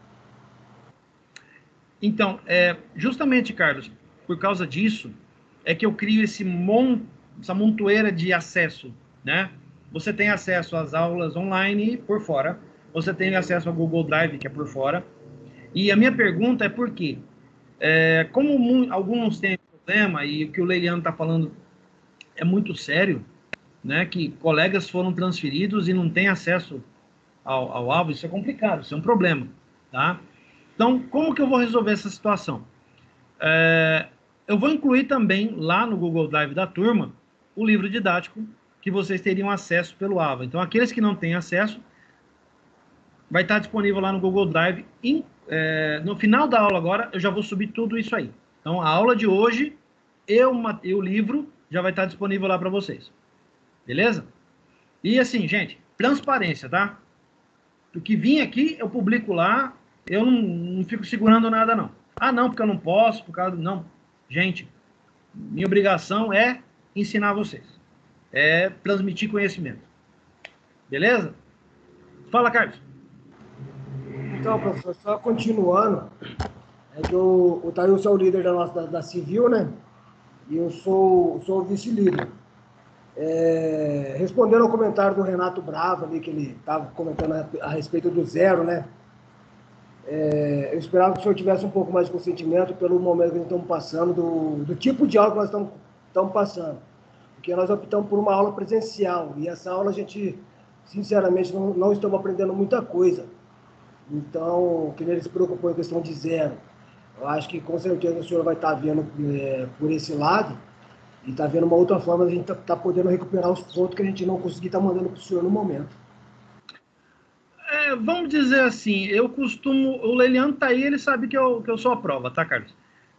Então, justamente, Carlos, por causa disso, é que eu crio essa montoeira de acesso, né? Você tem acesso às aulas online por fora, você tem acesso ao Google Drive, que é por fora, e a minha pergunta é por quê? Como alguns têm problema, e o que o Leiliano está falando é muito sério, né, que colegas foram transferidos e não têm acesso ao alvo, isso é complicado, isso é um problema, tá? Então, como que eu vou resolver essa situação? Eu vou incluir também lá no Google Drive da turma o livro didático que vocês teriam acesso pelo AVA. Então, aqueles que não têm acesso, vai estar disponível lá no Google Drive. No final da aula agora, eu já vou subir tudo isso aí. Então, a aula de hoje e o livro já vai estar disponível lá para vocês. Beleza? E assim, gente, transparência, tá? O que vim aqui, eu publico lá, eu não fico segurando nada, não. Ah, não, porque eu não posso, por causa... Não. Gente, minha obrigação é ensinar vocês. É transmitir conhecimento. Beleza? Fala, Carlos. Então, professor, só continuando, é que o Thailson é o líder da Civil, né? E eu sou o vice-líder. Respondendo ao comentário do Renato Bravo ali, que ele estava comentando a respeito do zero, né? Eu esperava que o senhor tivesse um pouco mais de consentimento pelo momento que nós estamos passando, do tipo de aula que nós estamos passando. Porque nós optamos por uma aula presencial, e essa aula a gente, sinceramente, não estamos aprendendo muita coisa. Então, que ele se preocupou em questão de zero. Eu acho que, com certeza, o senhor vai estar vendo por esse lado, e está vendo uma outra forma de a gente tá podendo recuperar os pontos que a gente não conseguiu estar mandando para o senhor no momento. Vamos dizer assim, eu costumo... O Leiliano tá aí, ele sabe que eu sou a prova, tá, Carlos?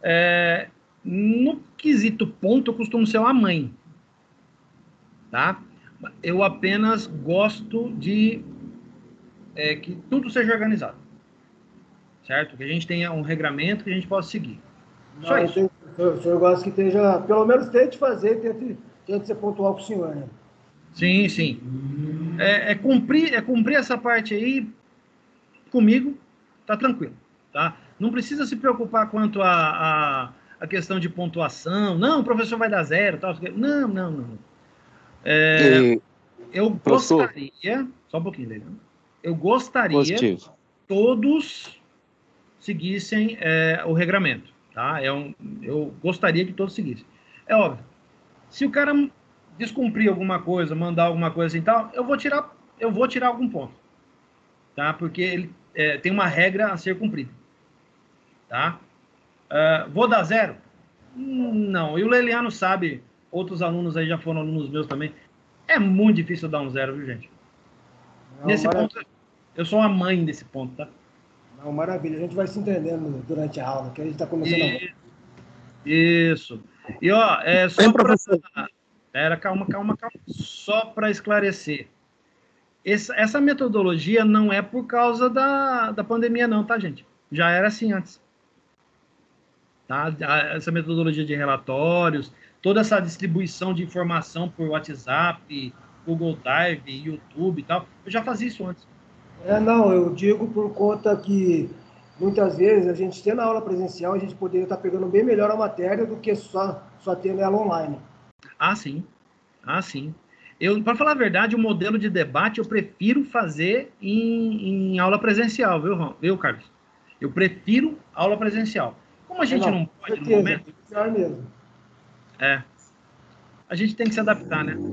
No quesito ponto, eu costumo ser uma mãe, tá? Eu apenas gosto de que tudo seja organizado, certo? Que a gente tenha um regramento que a gente possa seguir. Só isso. O senhor gosta que esteja, pelo menos tente fazer, tente ser pontual com o senhor, né? Sim, sim. Cumprir essa parte aí comigo, tá tranquilo, tá? Não precisa se preocupar quanto a questão de pontuação. Não, o professor vai dar zero, tal. Não. Eu gostaria, só um pouquinho, Leilão. Eu gostaria que todos seguissem o regramento, tá? Eu gostaria que todos seguissem. É óbvio, se o cara descumprir alguma coisa, mandar alguma coisa assim tal, eu vou tirar algum ponto, tá? Porque ele tem uma regra a ser cumprida, tá? Vou dar zero? Não. E o Leiliano sabe, outros alunos aí já foram alunos meus também. É muito difícil dar um zero, viu, gente? Nesse ponto, eu sou uma mãe desse ponto, tá? Não, maravilha. A gente vai se entendendo durante a aula, que a gente está começando agora. Isso. E, ó, só para... Calma. Só para esclarecer. Essa metodologia não é por causa da pandemia, não, tá, gente? Já era assim antes. Tá? Essa metodologia de relatórios, toda essa distribuição de informação por WhatsApp, Google Drive, YouTube e tal, eu já fazia isso antes. Não, eu digo por conta que muitas vezes a gente tendo a aula presencial, a gente poderia estar pegando bem melhor a matéria do que só tendo ela online. Ah, sim. Para falar a verdade, o modelo de debate eu prefiro fazer em aula presencial, viu, Carlos? Eu prefiro aula presencial. Como a gente não pode no momento... É mesmo. A gente tem que se adaptar, né?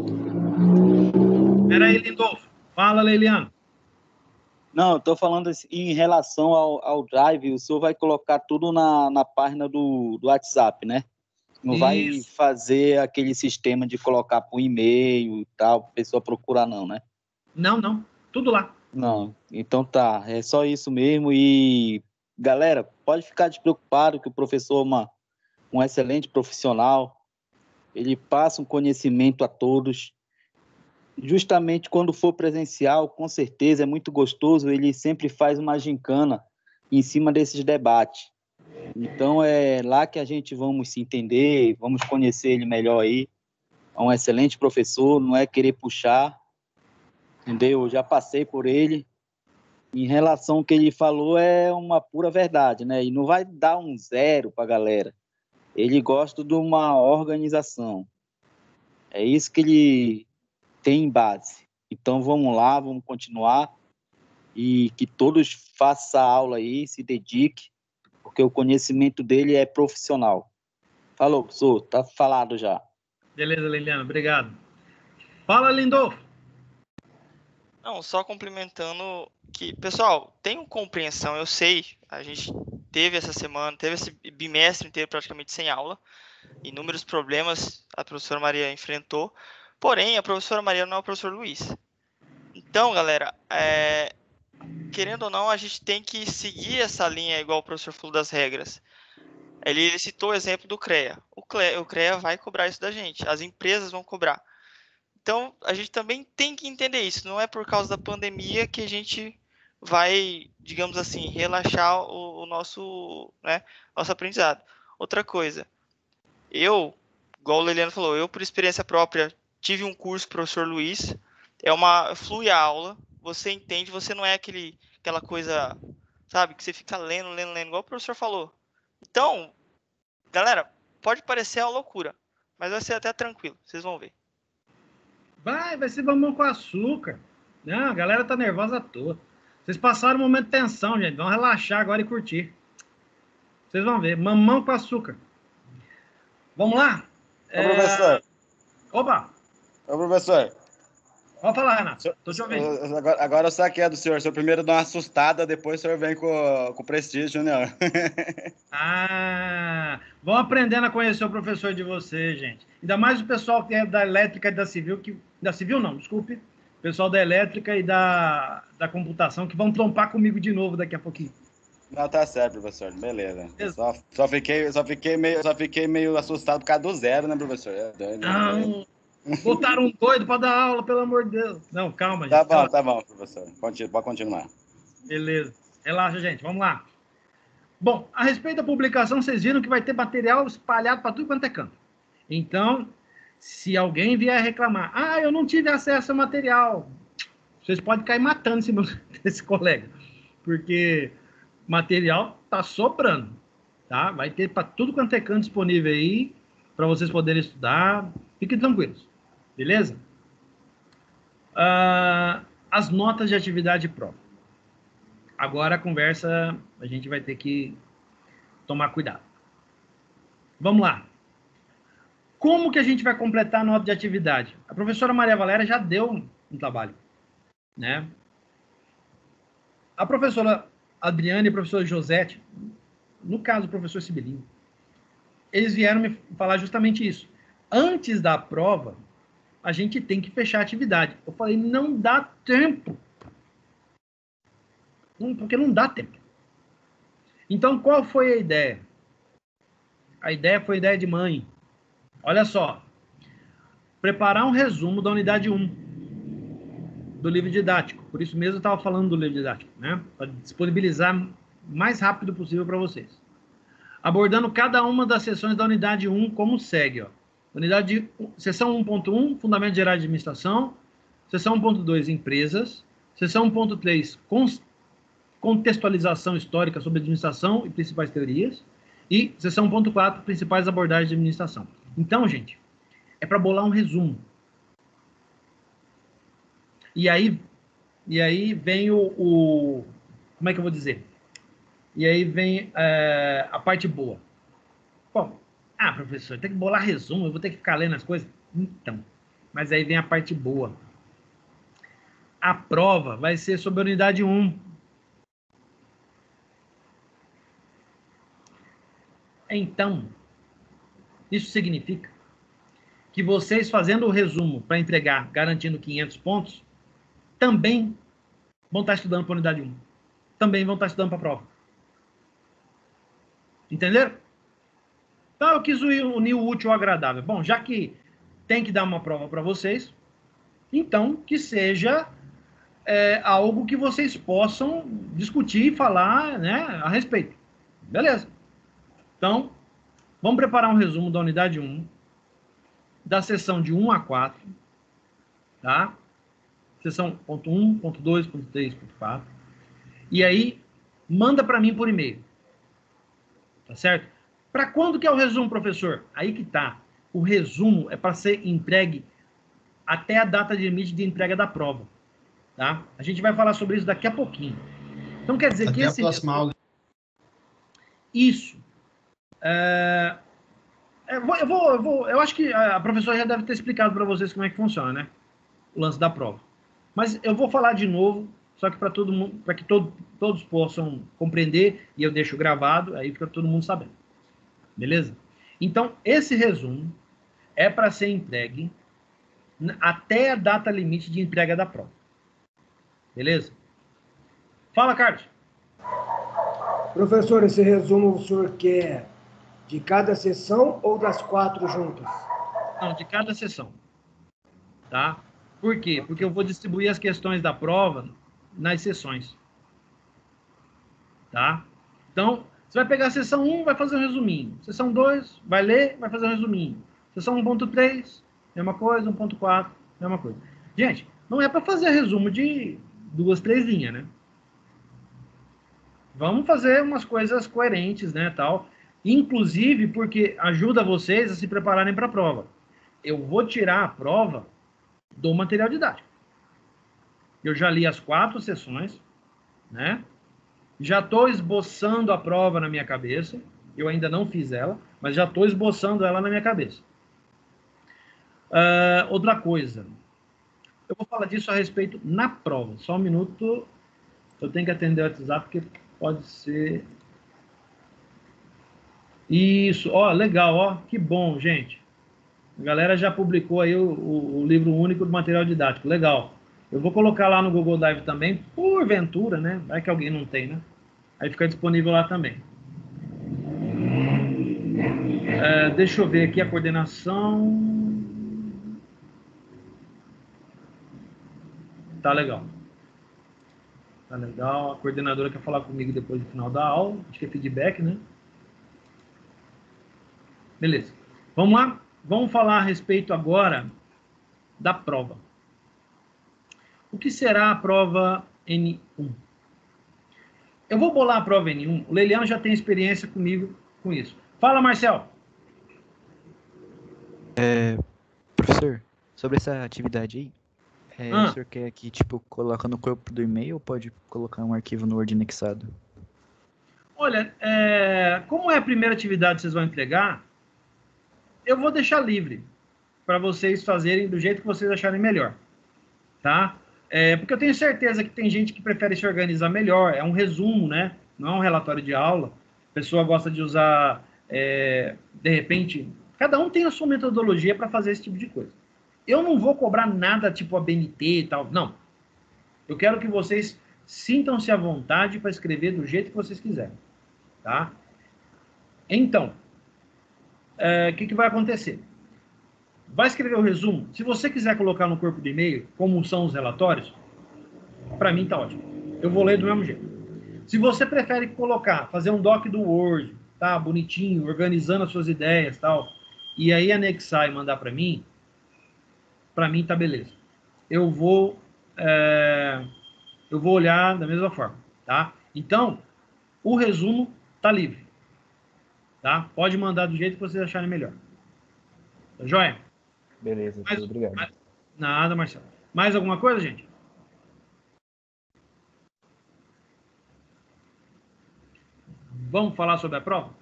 Peraí, Lindolfo. Fala, Leiliano. Não, eu estou falando assim, em relação ao Drive, o senhor vai colocar tudo na página do WhatsApp, né? Não vai fazer aquele sistema de colocar por e-mail e tal, a pessoa procurar não, né? Não. Tudo lá. Não, então tá. É só isso mesmo. E, galera, pode ficar despreocupado que o professor é um excelente profissional. Ele passa um conhecimento a todos. Justamente quando for presencial, com certeza, é muito gostoso. Ele sempre faz uma gincana em cima desses debates. Então, é lá que a gente vamos se entender, vamos conhecer ele melhor aí. É um excelente professor, não é querer puxar, entendeu? Eu já passei por ele. Em relação ao que ele falou, é uma pura verdade, né? E não vai dar um zero para a galera. Ele gosta de uma organização. É isso que ele tem em base. Então, vamos lá, vamos continuar. E que todos façam a aula aí, se dediquem, porque o conhecimento dele é profissional. Falou, professor, tá falado já. Beleza, Leiliano, obrigado. Fala, Lindolfo. Não, só complementando que, pessoal, tenham compreensão, eu sei, a gente teve essa semana, teve esse bimestre inteiro praticamente sem aula, inúmeros problemas a professora Maria enfrentou, porém, a professora Maria não é o professor Luiz. Então, galera, querendo ou não, a gente tem que seguir essa linha, igual o professor falou das regras. Ele citou o exemplo do CREA. O CREA vai cobrar isso da gente, as empresas vão cobrar. Então, a gente também tem que entender isso. Não é por causa da pandemia que a gente vai, digamos assim, relaxar o nosso, né, nosso aprendizado. Outra coisa, igual o Leliano falou, eu por experiência própria tive um curso com o professor Luiz, flui a aula, você entende, você não é aquela coisa, sabe, que você fica lendo, igual o professor falou. Então, galera, pode parecer uma loucura, mas vai ser até tranquilo, vocês vão ver. Vai ser mamão com açúcar. Não, a galera tá nervosa à toa. Vocês passaram um momento de tensão, gente. Vão relaxar agora e curtir. Vocês vão ver. Mamão com açúcar. Vamos lá? Ô, professor. Opa! Ô, professor. Pode falar, Renato. Tô te ouvindo. Agora eu saquei do senhor. O senhor primeiro dá uma assustada, depois o senhor vem com prestígio, né? Vão aprendendo a conhecer o professor de vocês, gente. Ainda mais o pessoal que é da elétrica e da civil, da civil não, desculpe. O pessoal da elétrica e da computação que vão trompar comigo de novo daqui a pouquinho. Não, tá certo, professor. Beleza. Só fiquei meio assustado por causa do zero, né, professor? Não, botaram um doido para dar aula, pelo amor de Deus. Não, calma, gente. Tá bom, professor. Pode continuar. Beleza. Relaxa, gente. Vamos lá. Bom, a respeito da publicação, vocês viram que vai ter material espalhado para tudo quanto é canto. Então, se alguém vier reclamar, eu não tive acesso ao material, vocês podem cair matando esse colega, porque material tá sobrando, tá? Vai ter para tudo quanto é canto disponível aí, para vocês poderem estudar. Fiquem tranquilos, beleza? As notas de atividade de prova. Agora a conversa, a gente vai ter que tomar cuidado. Vamos lá. Como que a gente vai completar a nota de atividade? A professora Maria Valéria já deu um trabalho, né? A professora Adriane e a professora Josete, no caso o professor Sibelinho, eles vieram me falar justamente isso. Antes da prova, a gente tem que fechar a atividade. Eu falei, não dá tempo. Porque não dá tempo. Então, qual foi a ideia? A ideia foi a ideia de mãe. Olha só. Preparar um resumo da unidade 1 do livro didático. Por isso mesmo eu estava falando do livro didático, né? Para disponibilizar o mais rápido possível para vocês. Abordando cada uma das sessões da unidade 1 como segue, ó. Seção 1.1, Fundamentos Gerais de Administração. Seção 1.2, Empresas. Seção 1.3, Contextualização Histórica sobre Administração e Principais Teorias. E seção 1.4, Principais Abordagens de Administração. Então, gente, é para bolar um resumo. E aí vem como é que eu vou dizer? E aí vem a parte boa. Bom, professor, tem que bolar resumo, eu vou ter que ficar lendo as coisas? Então, mas aí vem a parte boa. A prova vai ser sobre a unidade 1. Então, isso significa que vocês fazendo o resumo para entregar, garantindo 500 pontos, também vão estar estudando para a unidade 1. Também vão estar estudando para a prova. Entenderam? Então, eu quis unir o útil ao agradável. Bom, já que tem que dar uma prova para vocês, então que seja algo que vocês possam discutir e falar, né, a respeito. Beleza. Então, vamos preparar um resumo da unidade 1, da seção de 1 a 4, tá? Seção ponto 1, ponto 2, ponto 3, ponto 4. E aí, manda para mim por e-mail. Tá certo? Para quando que é o resumo, professor? Aí que tá. O resumo é para ser entregue até a data de limite de entrega da prova. Tá? A gente vai falar sobre isso daqui a pouquinho. Então, quer dizer que esse... Isso. Eu acho que a professora já deve ter explicado para vocês como é que funciona, né? O lance da prova. Mas eu vou falar de novo, só que para todo mundo, para que todos possam compreender, e eu deixo gravado, aí fica todo mundo sabendo. Beleza? Então, esse resumo é para ser entregue até a data limite de entrega da prova. Beleza? Fala, Carlos. Professor, esse resumo o senhor quer de cada sessão ou das 4 juntas? Não, de cada sessão. Tá? Por quê? Porque eu vou distribuir as questões da prova nas sessões. Tá? Então, você vai pegar a sessão 1, vai fazer um resuminho. Sessão 2, vai ler, vai fazer um resuminho. Sessão 1.3, mesma coisa. 1.4, mesma coisa. Gente, não é para fazer resumo de 2, 3 linhas, né? Vamos fazer umas coisas coerentes, né, tal. Inclusive porque ajuda vocês a se prepararem para a prova. Eu vou tirar a prova do material didático. Eu já li as 4 sessões, né? Já estou esboçando a prova na minha cabeça. Eu ainda não fiz ela, mas já estou esboçando ela na minha cabeça. Outra coisa. Eu vou falar disso a respeito na prova. Só um minuto. Eu tenho que atender o WhatsApp, porque pode ser... Isso. Ó, legal, ó. Que bom, gente. A galera já publicou aí o livro único do material didático. Legal. Eu vou colocar lá no Google Drive também, porventura, né? Vai que alguém não tem, né? Aí fica disponível lá também. Deixa eu ver aqui a coordenação. Tá legal. Tá legal. A coordenadora quer falar comigo depois do final da aula. Acho que é feedback, né? Beleza. Vamos lá? Vamos falar a respeito agora da prova. O que será a prova N1? Eu vou bolar a prova N1. O Leliano já tem experiência comigo com isso. Fala, Marcel. Professor, sobre essa atividade aí, o senhor quer que, tipo, coloca no corpo do e-mail ou pode colocar um arquivo no Word anexado? Olha, como é a primeira atividade que vocês vão entregar, eu vou deixar livre para vocês fazerem do jeito que vocês acharem melhor, tá? Porque eu tenho certeza que tem gente que prefere se organizar melhor, é um resumo, né? Não é um relatório de aula. A pessoa gosta de usar, de repente, cada um tem a sua metodologia para fazer esse tipo de coisa. Eu não vou cobrar nada tipo a BNT e tal, não. Eu quero que vocês sintam-se à vontade para escrever do jeito que vocês quiserem, tá? Então, o que vai acontecer? Vai escrever o resumo. Se você quiser colocar no corpo do e-mail, como são os relatórios, para mim tá ótimo. Eu vou ler do mesmo jeito. Se você prefere colocar, fazer um doc do Word, tá, bonitinho, organizando as suas ideias, tal, e aí anexar e mandar para mim tá beleza. Eu vou olhar da mesma forma, tá? Então, o resumo tá livre, tá? Pode mandar do jeito que vocês acharem melhor. Tá joia? Beleza, obrigado. Nada, Marcelo. Mais alguma coisa, gente? Vamos falar sobre a prova?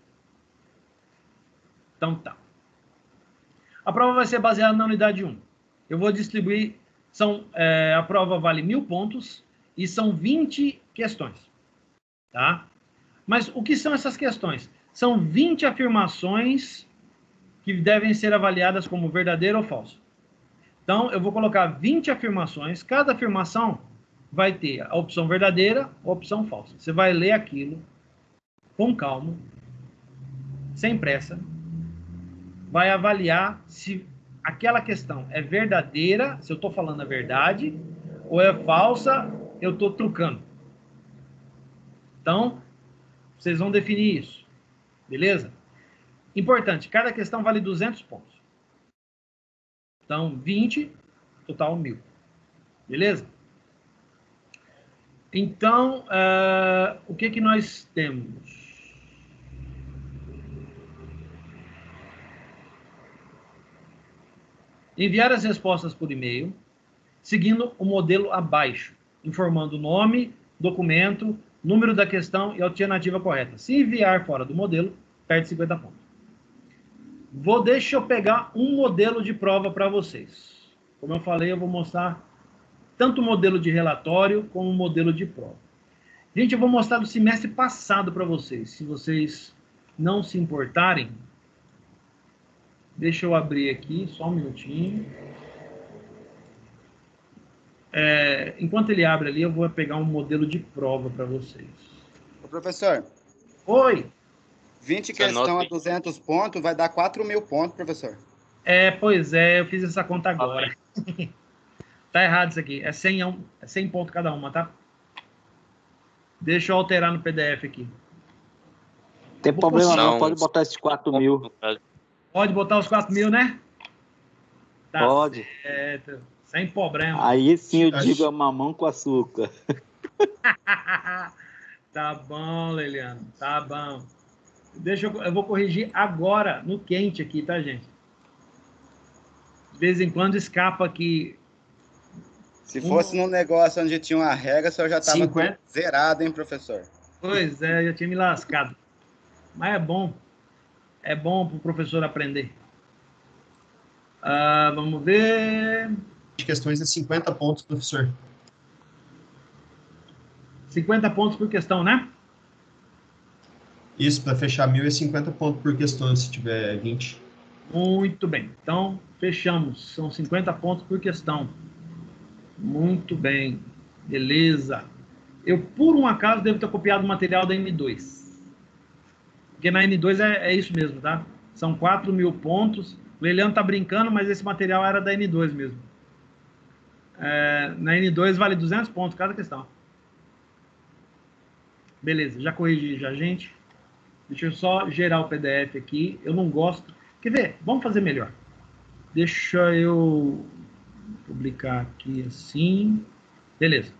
Então tá. A prova vai ser baseada na unidade 1. Eu vou distribuir, a prova vale 1000 pontos e são 20 questões, tá? Mas o que são essas questões? São 20 afirmações que devem ser avaliadas como verdadeiro ou falso. Então, eu vou colocar 20 afirmações, cada afirmação vai ter a opção verdadeira ou a opção falsa. Você vai ler aquilo com calma, sem pressa, vai avaliar se aquela questão é verdadeira, se eu estou falando a verdade, ou é falsa, eu estou trucando. Então, vocês vão definir isso, beleza? Importante, cada questão vale 200 pontos. Então, 20, total 1000. Beleza? Então, o que nós temos? Enviar as respostas por e-mail, seguindo o modelo abaixo, informando o nome, documento, número da questão e alternativa correta. Se enviar fora do modelo, perde 50 pontos. Deixa eu pegar um modelo de prova para vocês. Como eu falei, eu vou mostrar tanto o modelo de relatório como o modelo de prova. Gente, eu vou mostrar do semestre passado para vocês. Se vocês não se importarem, deixa eu abrir aqui, só um minutinho. Enquanto ele abre ali, eu vou pegar um modelo de prova para vocês. Ô, professor. Oi. 20 questão a 200 pontos vai dar 4.000 pontos, professor. Pois é, eu fiz essa conta agora. Tá errado isso aqui. É 100 pontos cada uma, tá? Deixa eu alterar no PDF aqui. Tem problema não, pode botar esses 4.000. Pode botar os 4.000, né? Tá pode. Certo. Sem problema. Aí sim eu digo a mamão com açúcar. Tá bom, Leiliano. Tá bom. Eu vou corrigir agora, no quente aqui, tá, gente? De vez em quando escapa aqui. Se fosse num negócio onde tinha uma regra, o senhor já estava zerado, hein, professor? Pois é, já tinha me lascado. Mas é bom. É bom para o professor aprender. Vamos ver. De questões é 50 pontos, professor. 50 pontos por questão, né? Isso, para fechar 1.000 é 50 pontos por questão, se tiver 20. Muito bem. Então, fechamos. São 50 pontos por questão. Muito bem. Beleza. Eu, por um acaso, devo ter copiado o material da N2. Porque na N2 é isso mesmo, tá? São 4.000 pontos. O Leiliano tá brincando, mas esse material era da N2 mesmo. Na N2 vale 200 pontos cada questão. Beleza, já corrigi já, gente. Deixa eu só gerar o PDF aqui. Eu não gosto. Quer ver? Vamos fazer melhor. Deixa eu publicar aqui assim. Beleza.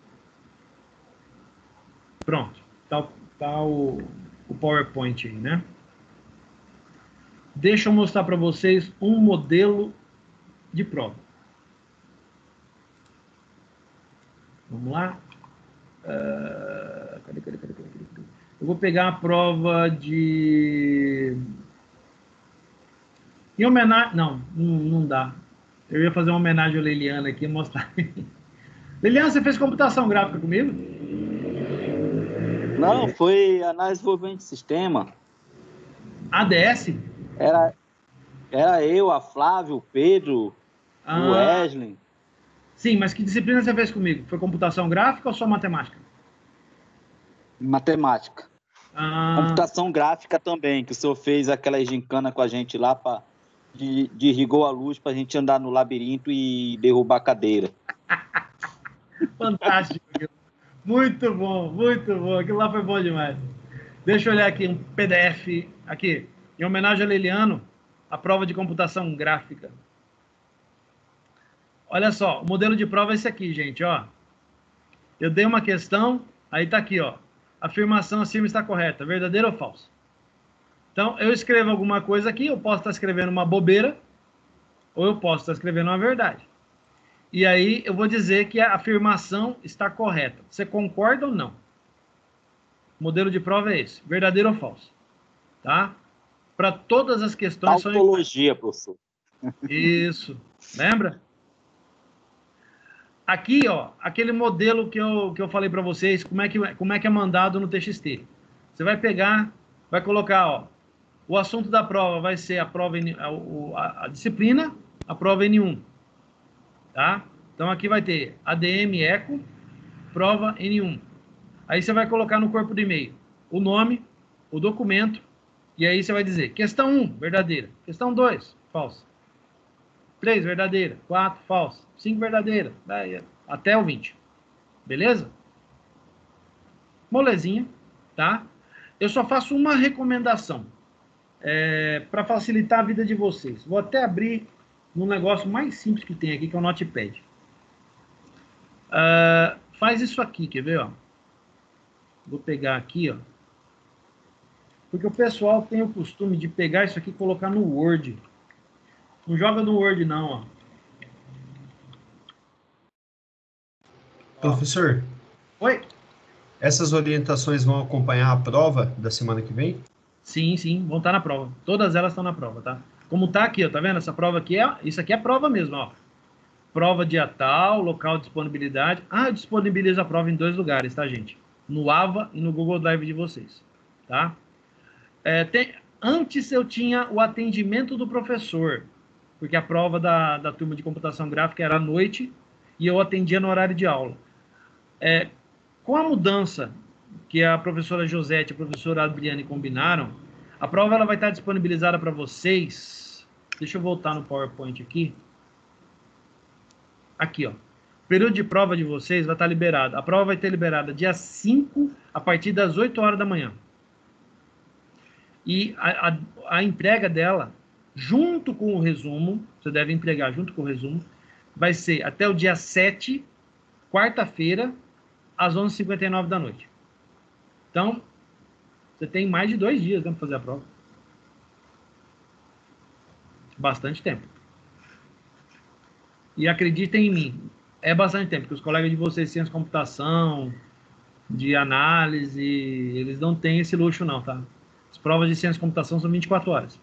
Pronto. Tá o PowerPoint aí, né? Deixa eu mostrar para vocês um modelo de prova. Vamos lá. Cadê? Eu vou pegar a prova de... Em homenagem... Não dá. Eu ia fazer uma homenagem ao Leiliano aqui e mostrar. Leiliano, você fez computação gráfica comigo? Não, foi análise de desenvolvimento de sistema. ADS? Era eu, a Flávio, o Pedro, o Wesley. Sim, mas que disciplina você fez comigo? Foi computação gráfica ou só matemática? Matemática. Computação gráfica também, que o senhor fez aquela gincana com a gente lá, desligou a luz para a gente andar no labirinto e derrubar a cadeira. Fantástico. Muito bom, muito bom. Aquilo lá foi bom demais. Deixa eu olhar aqui um PDF. Aqui, em homenagem a Leiliano, a prova de computação gráfica. Olha só, o modelo de prova é esse aqui, gente, ó. Eu dei uma questão, aí tá aqui, ó. Afirmação acima está correta, verdadeiro ou falso? Então, eu escrevo alguma coisa aqui, eu posso estar escrevendo uma bobeira, ou eu posso estar escrevendo uma verdade. E aí, eu vou dizer que a afirmação está correta. Você concorda ou não? O modelo de prova é esse, verdadeiro ou falso? Tá? Para todas as questões... Tautologia, professor. Isso. Lembra? Aqui, ó, aquele modelo que eu falei para vocês, como é que é mandado no TXT. Você vai pegar, vai colocar, ó, o assunto da prova vai ser a prova, a disciplina, a prova N1, tá? Então, aqui vai ter ADM Eco, prova N1. Aí você vai colocar no corpo do e-mail o nome, o documento, e aí você vai dizer, questão 1, verdadeira. Questão 2, falsa. 3, verdadeira. 4, falsa. 5, verdadeira. Até o 20. Beleza? Molezinha, tá? Eu só faço uma recomendação para facilitar a vida de vocês. Vou até abrir num negócio mais simples que tem aqui, que é o Notepad. Faz isso aqui, quer ver? Ó? Vou pegar aqui, ó. Porque o pessoal tem o costume de pegar isso aqui e colocar no Word. Não joga no Word, não, ó. Professor. Oi? Essas orientações vão acompanhar a prova da semana que vem? Sim, sim, vão estar na prova. Todas elas estão na prova, tá? Como tá aqui, ó, tá vendo? Essa prova aqui isso aqui é prova mesmo, ó. Prova dia tal, local de disponibilidade. Eu disponibilizo a prova em 2 lugares, tá, gente? No AVA e no Google Drive de vocês, tá? Antes eu tinha o atendimento do professor, porque a prova da turma de computação gráfica era à noite, e eu atendia no horário de aula. Com a mudança que a professora Josete e a professora Adriane combinaram, a prova ela vai estar disponibilizada para vocês. Deixa eu voltar no PowerPoint aqui. Aqui, ó. O período de prova de vocês vai estar liberado. A prova vai ter liberada dia 5, a partir das 8 horas da manhã. E a entrega dela, junto com o resumo, você deve entregar junto com o resumo, vai ser até o dia 7, quarta-feira, às 11h59 da noite. Então, você tem mais de 2 dias, né, para fazer a prova. Bastante tempo. E acreditem em mim, é bastante tempo, porque os colegas de vocês, ciência de computação, de análise, eles não têm esse luxo não, tá? As provas de ciência de computação são 24 horas.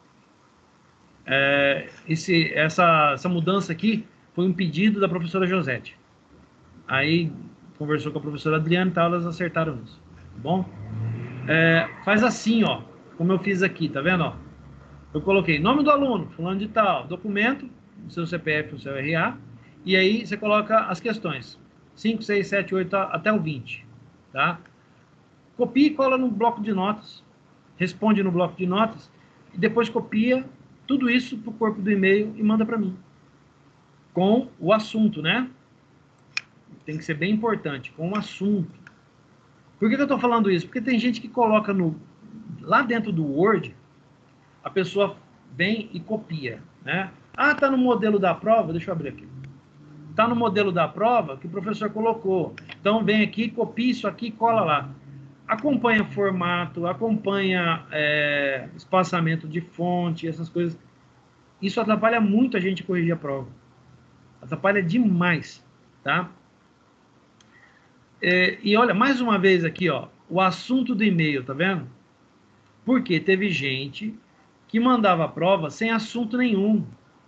Essa mudança aqui foi um pedido da professora Josete. Aí, conversou com a professora Adriana e tal, elas acertaram isso. Tá bom? Faz assim, ó, como eu fiz aqui, tá vendo? Ó? Eu coloquei nome do aluno, fulano de tal, documento, o seu CPF, o seu RA, e aí você coloca as questões. 5, 6, 7, 8, até o 20. Tá? Copia e cola no bloco de notas, responde no bloco de notas, e depois copia tudo isso para o corpo do e-mail e manda para mim. Com o assunto, né? Tem que ser bem importante, com o assunto. Por que eu estou falando isso? Porque tem gente que coloca lá dentro do Word, a pessoa vem e copia, né? Ah, tá no modelo da prova, deixa eu abrir aqui. Tá no modelo da prova que o professor colocou. Então vem aqui, copia isso aqui e cola lá. Acompanha formato, acompanha espaçamento de fonte, essas coisas. Isso atrapalha muito a gente corrigir a prova. Atrapalha demais, tá? E olha, mais uma vez aqui, ó, o assunto do e-mail, tá vendo? Porque teve gente que mandava a prova sem assunto nenhum.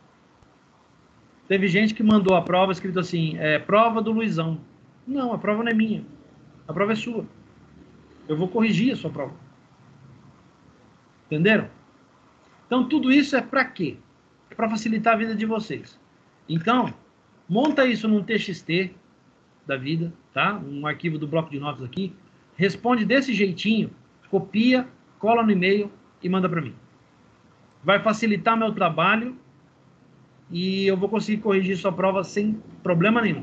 Teve gente que mandou a prova escrito assim, prova do Luizão. Não, a prova não é minha. A prova é sua. Eu vou corrigir a sua prova. Entenderam? Então, tudo isso é para quê? Para facilitar a vida de vocês. Então, monta isso num TXT da vida, tá? Um arquivo do bloco de notas aqui. Responde desse jeitinho, copia, cola no e-mail e manda para mim. Vai facilitar meu trabalho e eu vou conseguir corrigir sua prova sem problema nenhum.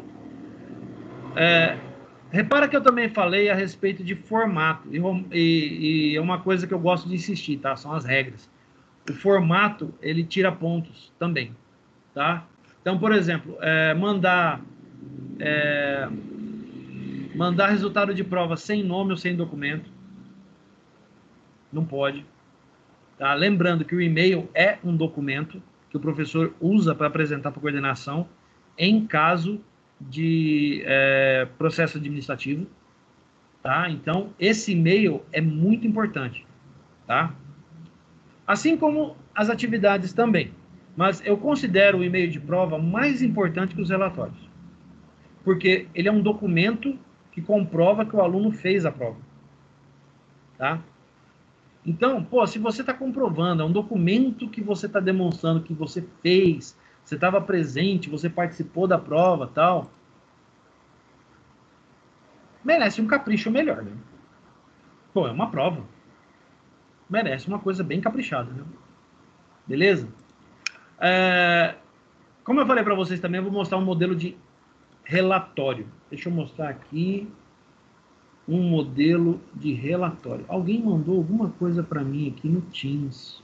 Repara que eu também falei a respeito de formato, e é uma coisa que eu gosto de insistir, tá? São as regras. O formato, ele tira pontos também, tá? Então, por exemplo, mandar resultado de prova sem nome ou sem documento, não pode. Tá? Lembrando que o e-mail é um documento que o professor usa para apresentar para a coordenação em caso de processo administrativo. Tá? Então, esse e-mail é muito importante. Tá? Assim como as atividades também. Mas eu considero o e-mail de prova mais importante que os relatórios. Porque ele é um documento que comprova que o aluno fez a prova. Tá? Então, se você está comprovando, é um documento que você está demonstrando que você fez, você estava presente, você participou da prova, tal, merece um capricho melhor, né? É uma prova. Merece uma coisa bem caprichada, né? Beleza? Como eu falei para vocês também, eu vou mostrar um modelo de relatório. Deixa eu mostrar aqui um modelo de relatório. Alguém mandou alguma coisa para mim aqui no Teams.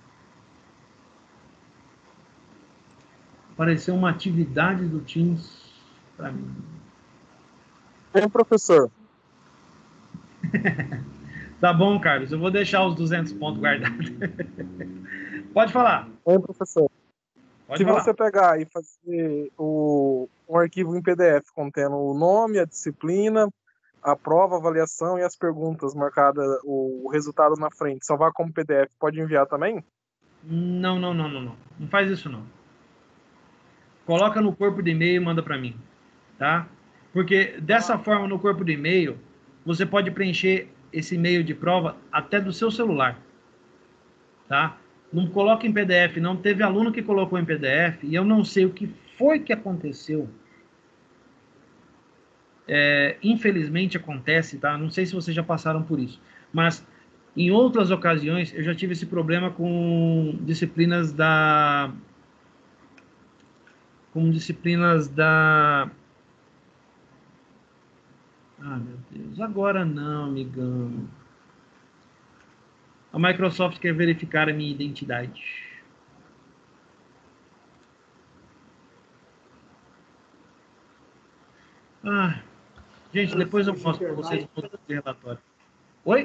Apareceu uma atividade do Teams para mim. Professor. Tá bom, Carlos. Eu vou deixar os 200 pontos guardados. Pode falar. Professor. Pode falar. Você pegar e fazer um arquivo em PDF contendo o nome, a disciplina, a prova, a avaliação e as perguntas marcadas, o resultado na frente, salvar como PDF, pode enviar também? Não. Não faz isso, não. Coloca no corpo do e-mail e manda para mim, tá? Porque dessa forma, no corpo do e-mail, você pode preencher esse e-mail de prova até do seu celular, tá? Não coloca em PDF, não. Teve aluno que colocou em PDF e eu não sei o que foi que aconteceu. infelizmente acontece, tá? Não sei se vocês já passaram por isso, mas em outras ocasiões eu já tive esse problema com disciplinas da... Ah, meu Deus, agora não, amigão. A Microsoft quer verificar a minha identidade. Ah, gente, depois eu mostro para vocês o modelo de relatório. Oi?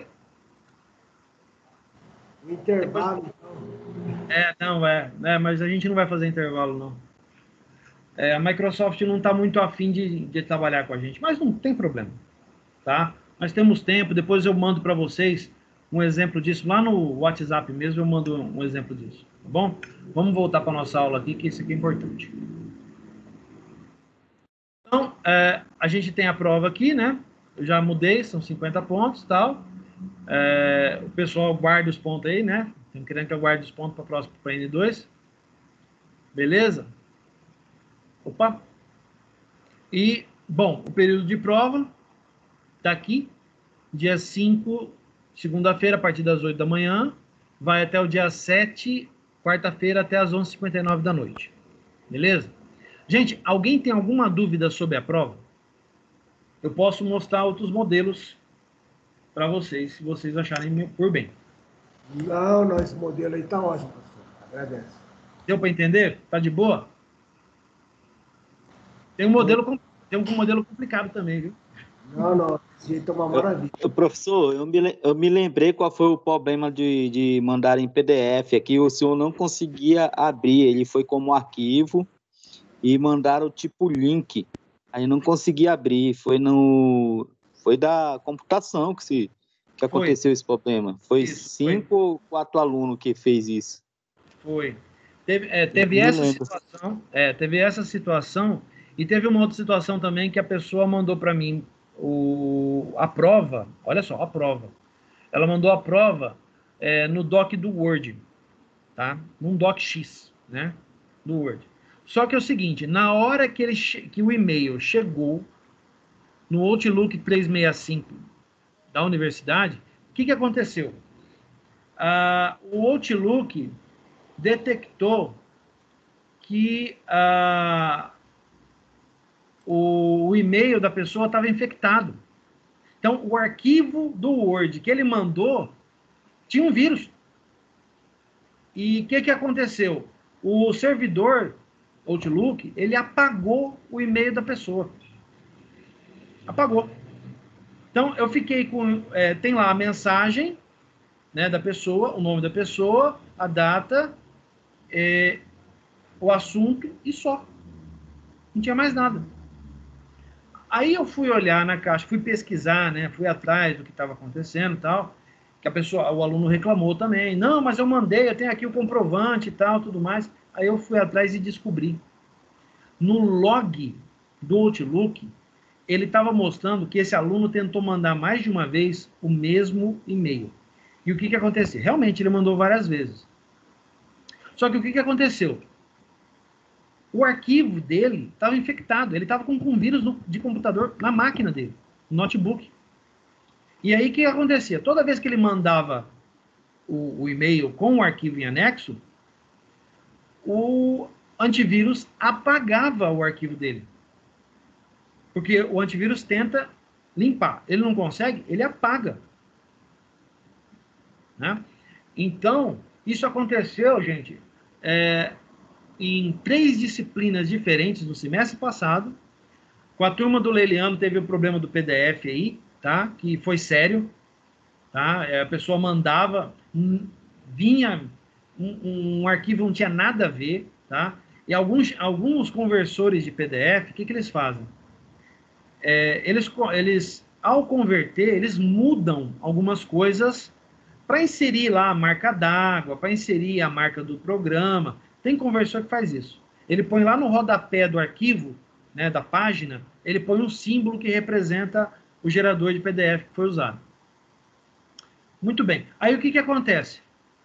Intervalo, então. Mas a gente não vai fazer intervalo, não. A Microsoft não está muito afim de trabalhar com a gente, mas não tem problema, tá? Nós temos tempo, depois eu mando para vocês um exemplo disso, lá no WhatsApp mesmo eu mando um exemplo disso, tá bom? Vamos voltar para a nossa aula aqui, que isso aqui é importante. Então, a gente tem a prova aqui, né? Eu já mudei, são 50 pontos e tal. O pessoal guarda os pontos aí, né? Estão querendo que eu guarde os pontos para a próxima, para N2. Beleza? Opa! E, bom, o período de prova está aqui, dia 5, segunda-feira, a partir das 8 da manhã, vai até o dia 7, quarta-feira, até as 11h59 da noite. Beleza? Gente, alguém tem alguma dúvida sobre a prova? Eu posso mostrar outros modelos para vocês, se vocês acharem por bem. Não, esse modelo aí está ótimo, professor. Agradece. Deu para entender? Tá de boa? Tem um modelo complicado também, viu? Não, esse jeito é uma maravilha. Professor, eu me lembrei qual foi o problema de mandar em PDF. Aqui o senhor não conseguia abrir, ele foi como arquivo e mandaram tipo link. Aí não conseguia abrir, foi da computação que aconteceu esse problema. Foi isso, 5 ou 4 alunos que fez isso. Foi. Teve essa situação e teve uma outra situação também que a pessoa mandou para mim a prova, olha só, a prova. Ela mandou a prova no doc do Word, tá? Num docx, né? Do Word. Só que é o seguinte, na hora que o e-mail chegou no Outlook 365 da universidade, o que aconteceu? O Outlook detectou que o e-mail da pessoa estava infectado. Então, o arquivo do Word que ele mandou tinha um vírus. E o que aconteceu? O servidor Outlook, ele apagou o e-mail da pessoa. Apagou. Então, eu fiquei com... tem lá a mensagem, né, da pessoa, o nome da pessoa, a data, o assunto e só. Não tinha mais nada. Aí eu fui olhar na caixa, fui pesquisar, né, fui atrás do que estava acontecendo e tal, que o aluno reclamou também. Não, mas eu mandei, eu tenho aqui o comprovante e tal, tudo mais. Aí eu fui atrás e descobri. No log do Outlook, ele estava mostrando que esse aluno tentou mandar mais de uma vez o mesmo e-mail. E o que aconteceu? Realmente, ele mandou várias vezes. Só que o que aconteceu? O arquivo dele estava infectado. Ele estava com um vírus de computador na máquina dele, no notebook. E aí, o que acontecia? Toda vez que ele mandava o e-mail com o arquivo em anexo, o antivírus apagava o arquivo dele. Porque o antivírus tenta limpar. Ele não consegue, ele apaga. Né? Então, isso aconteceu, gente, em 3 disciplinas diferentes no semestre passado. Com a turma do Leiliano teve o problema do PDF aí, tá? Que foi sério. Tá? A pessoa mandava, vinha um arquivo não tinha nada a ver, tá? E alguns conversores de PDF, o que eles fazem? Eles, ao converter, eles mudam algumas coisas para inserir lá a marca d'água, para inserir a marca do programa. Tem conversor que faz isso. Ele põe lá no rodapé do arquivo, né, da página, ele põe um símbolo que representa o gerador de PDF que foi usado. Muito bem. Aí o que acontece?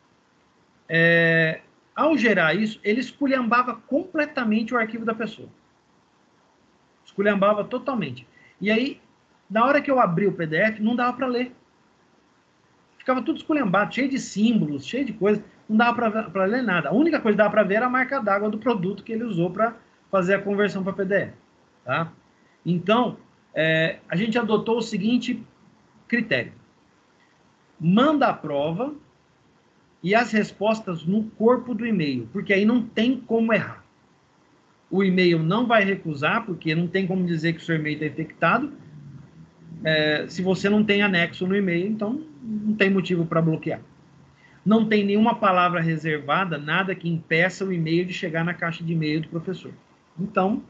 Ao gerar isso, ele esculhambava completamente o arquivo da pessoa. Esculhambava totalmente. E aí, na hora que eu abri o PDF, não dava para ler. Ficava tudo esculhambado, cheio de símbolos, cheio de coisa. Não dava para ler nada. A única coisa que dava para ver era a marca d'água do produto que ele usou para fazer a conversão para PDF. Tá? Então, a gente adotou o seguinte critério. Manda a prova e as respostas no corpo do e-mail, porque aí não tem como errar. O e-mail não vai recusar, porque não tem como dizer que o seu e-mail está infectado. Se você não tem anexo no e-mail, então não tem motivo para bloquear. Não tem nenhuma palavra reservada, nada que impeça o e-mail de chegar na caixa de e-mail do professor. Então,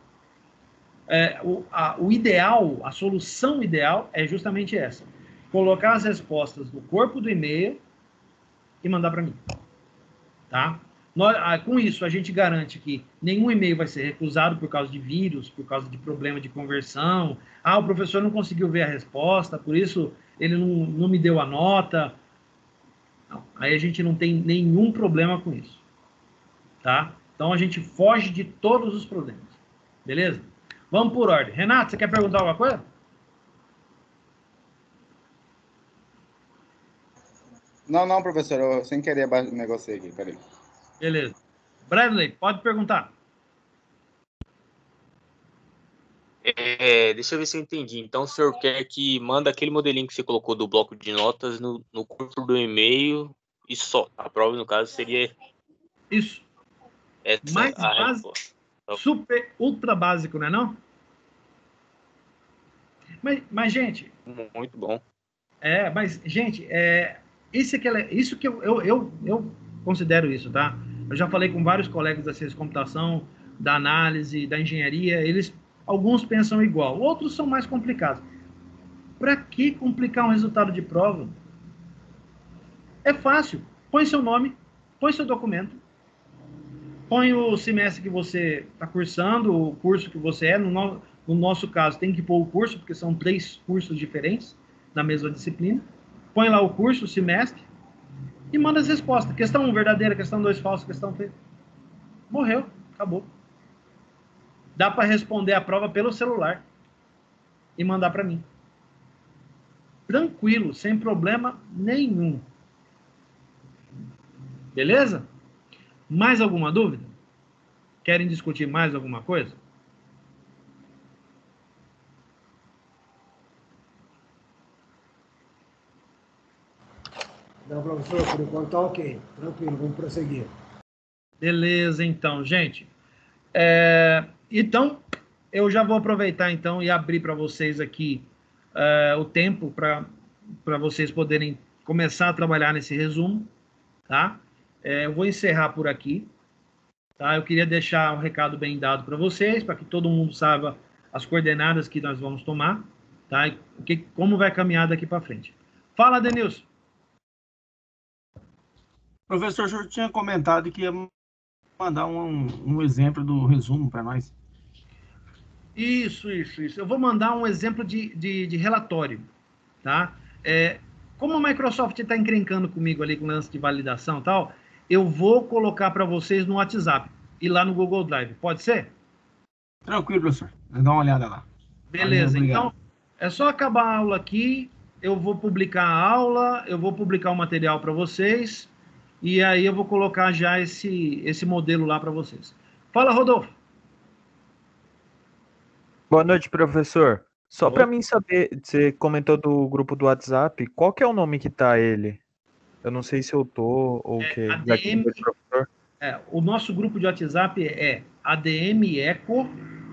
o ideal, a solução ideal é justamente essa. Colocar as respostas no corpo do e-mail e mandar para mim. Tá? Com isso, a gente garante que nenhum e-mail vai ser recusado por causa de vírus, por causa de problema de conversão. O professor não conseguiu ver a resposta, por isso ele não me deu a nota. Não. Aí a gente não tem nenhum problema com isso. Tá? Então a gente foge de todos os problemas. Beleza? Vamos por ordem. Renato, você quer perguntar alguma coisa? Não, professor, eu sem querer negociei aqui, peraí. Beleza. Bradley, pode perguntar. Deixa eu ver se eu entendi. Então, o senhor quer que manda aquele modelinho que você colocou do bloco de notas no corpo do e-mail e só. A prova, no caso, seria... Isso. Mais básico, super, ultra básico, não é não? Mas, gente... Muito bom. Gente, isso que eu considero isso, tá? Eu já falei com vários colegas da ciência de computação, da análise, da engenharia, alguns pensam igual, outros são mais complicados. Para que complicar um resultado de prova? É fácil. Põe seu nome, põe seu documento, põe o semestre que você está cursando, o curso que você é. No nosso caso, tem que pôr o curso, porque são 3 cursos diferentes na mesma disciplina. Põe lá o curso, o semestre, e manda as respostas. Questão 1 verdadeira, questão 2 falsa, questão 3. Morreu, acabou. Dá para responder a prova pelo celular e mandar para mim. Tranquilo, sem problema nenhum. Beleza? Mais alguma dúvida? Querem discutir mais alguma coisa? Não, professor, por enquanto tá ok. Tranquilo, vamos prosseguir. Beleza, então, gente. Então, eu já vou aproveitar, então, e abrir para vocês aqui o tempo para vocês poderem começar a trabalhar nesse resumo, tá? Eu vou encerrar por aqui, tá? Eu queria deixar um recado bem dado para vocês, para que todo mundo saiba as coordenadas que nós vamos tomar, tá? E como vai caminhar daqui para frente. Fala, Denilson. Professor, o senhor tinha comentado que ia mandar um exemplo do resumo para nós. Isso. Eu vou mandar um exemplo de relatório, tá? Como a Microsoft está encrencando comigo ali com o lance de validação e tal, eu vou colocar para vocês no WhatsApp e lá no Google Drive. Pode ser? Tranquilo, professor. Dá uma olhada lá. Beleza. Então, é só acabar a aula aqui, eu vou publicar a aula, eu vou publicar o material para vocês, e aí eu vou colocar já esse modelo lá para vocês. Fala, Rodolfo. Boa noite, professor. Só para mim saber, você comentou do grupo do WhatsApp, qual que é o nome que tá ele? Eu não sei se eu tô ou o que. O nosso grupo de WhatsApp é ADM Eco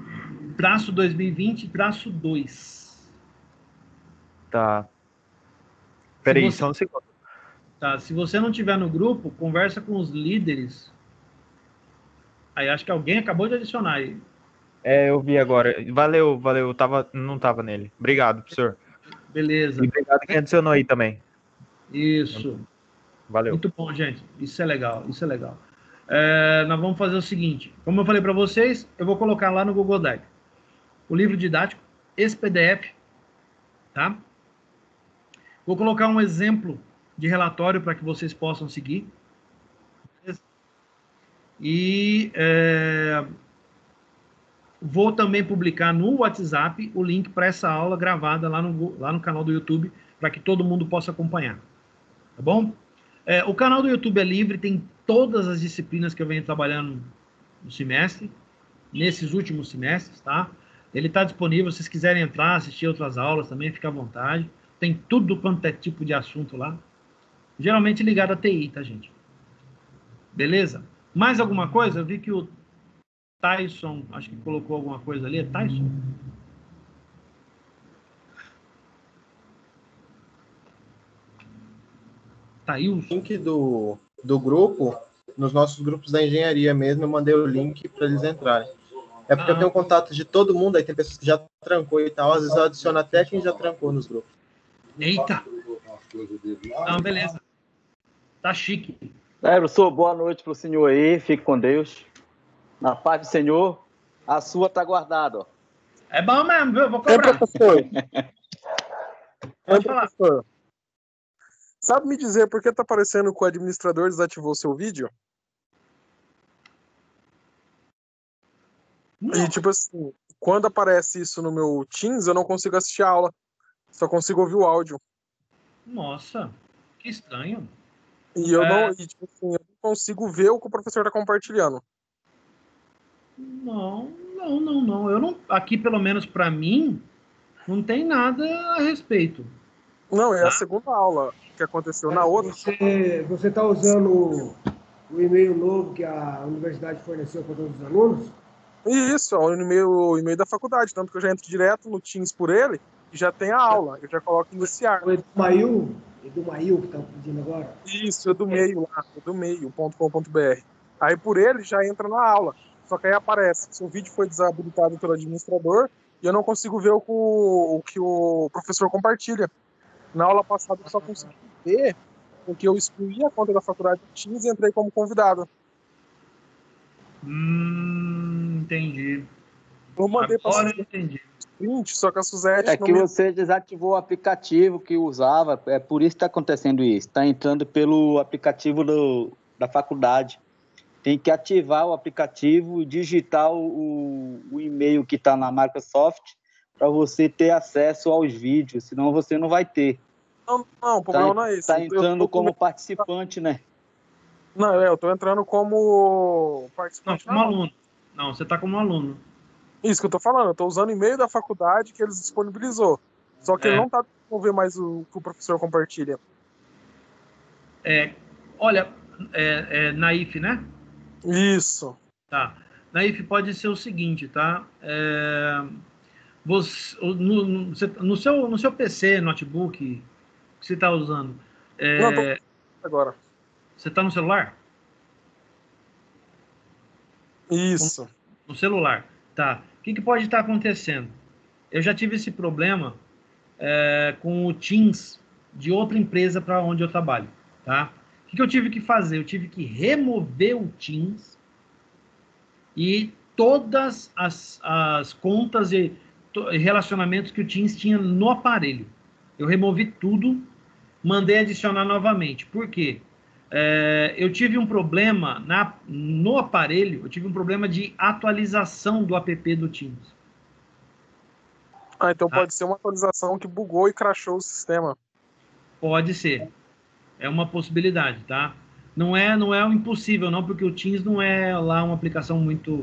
-2020-2. Tá. Peraí, só um segundo. Tá, se você não tiver no grupo, conversa com os líderes. Aí acho que alguém acabou de adicionar aí. Eu vi agora. Valeu. Não tava nele. Obrigado, professor. Beleza. E obrigado quem adicionou aí também. Isso. Valeu. Muito bom, gente. Isso é legal. Nós vamos fazer o seguinte. Como eu falei para vocês, eu vou colocar lá no Google Drive o livro didático, esse PDF, tá? Vou colocar um exemplo de relatório para que vocês possam seguir. E vou também publicar no WhatsApp o link para essa aula gravada lá no canal do YouTube, para que todo mundo possa acompanhar. Tá bom? O canal do YouTube é livre, tem todas as disciplinas que eu venho trabalhando no semestre, nesses últimos semestres, tá? Ele está disponível, se vocês quiserem entrar, assistir outras aulas também, fica à vontade. Tem tudo quanto é tipo de assunto lá. Geralmente ligado a TI, tá, gente? Beleza? Mais alguma coisa? Eu vi que o Tyson, acho que colocou alguma coisa ali. É Tyson? Taílson? Link do grupo, nos nossos grupos da engenharia mesmo, eu mandei o link para eles entrarem. É porque eu tenho contato de todo mundo, aí tem pessoas que já trancou e tal, às vezes eu adiciono até quem já trancou nos grupos. Eita! Não, beleza. Tá chique. Professor, boa noite para o senhor aí, fique com Deus. Na paz do Senhor, a sua está guardada. É bom mesmo, viu? Eu vou cobrar. Professor. Pode falar. Professor. Sabe me dizer por que tá aparecendo que o administrador desativou seu vídeo? Não. E tipo assim, quando aparece isso no meu Teams, eu não consigo assistir a aula. Só consigo ouvir o áudio. Nossa, que estranho. E eu tipo assim, eu não consigo ver o que o professor tá compartilhando. Não. Eu não. Aqui, pelo menos para mim, não tem nada a respeito. Não, é a segunda aula que aconteceu. Na outra. Você está usando o e-mail novo que a universidade forneceu para todos os alunos? Isso, é o e-mail da faculdade, tanto que eu já entro direto no Teams por ele e já tem a aula. Eu já coloco iniciar. O Edumail que está pedindo agora? Isso, é do meio lá, edumeio.com.br. Aí por ele já entra na aula. Só que aí aparece, seu vídeo foi desabilitado pelo administrador e eu não consigo ver o que o professor compartilha. Na aula passada eu só consegui ver porque eu excluí a conta da faculdade do Teams e entrei como convidado. Entendi. Eu mandei Agora eu entendi. Print, só que a Suzete que você desativou o aplicativo que usava, é por isso que está acontecendo isso. Está entrando pelo aplicativo da faculdade. Tem que ativar o aplicativo e digitar o e-mail que está na Microsoft para você ter acesso aos vídeos, senão você não vai ter. Não, o problema não é esse. Está entrando como participante, né? Não, eu estou entrando como participante. Não, como aluno. Não, você está como aluno. Isso que eu estou falando. Eu estou usando o e-mail da faculdade que eles disponibilizou. Só que ele não está desenvolvendo mais o que o professor compartilha. Olha, Naif, né? Isso. Tá. Naif, pode ser o seguinte, tá? Você, no seu PC, notebook, que você está usando... Não, tô agora. Você está no celular? Isso. No celular. Tá. O que pode estar acontecendo? Eu já tive esse problema com o Teams de outra empresa para onde eu trabalho, tá? O que eu tive que fazer? Eu tive que remover o Teams e todas as contas e relacionamentos que o Teams tinha no aparelho. Eu removi tudo, mandei adicionar novamente. Por quê? Eu tive um problema no aparelho, eu tive um problema de atualização do app do Teams. Então pode ser uma atualização que bugou e crashou o sistema. Pode ser. É uma possibilidade, tá? Não é um impossível, não, porque o Teams não é lá uma aplicação muito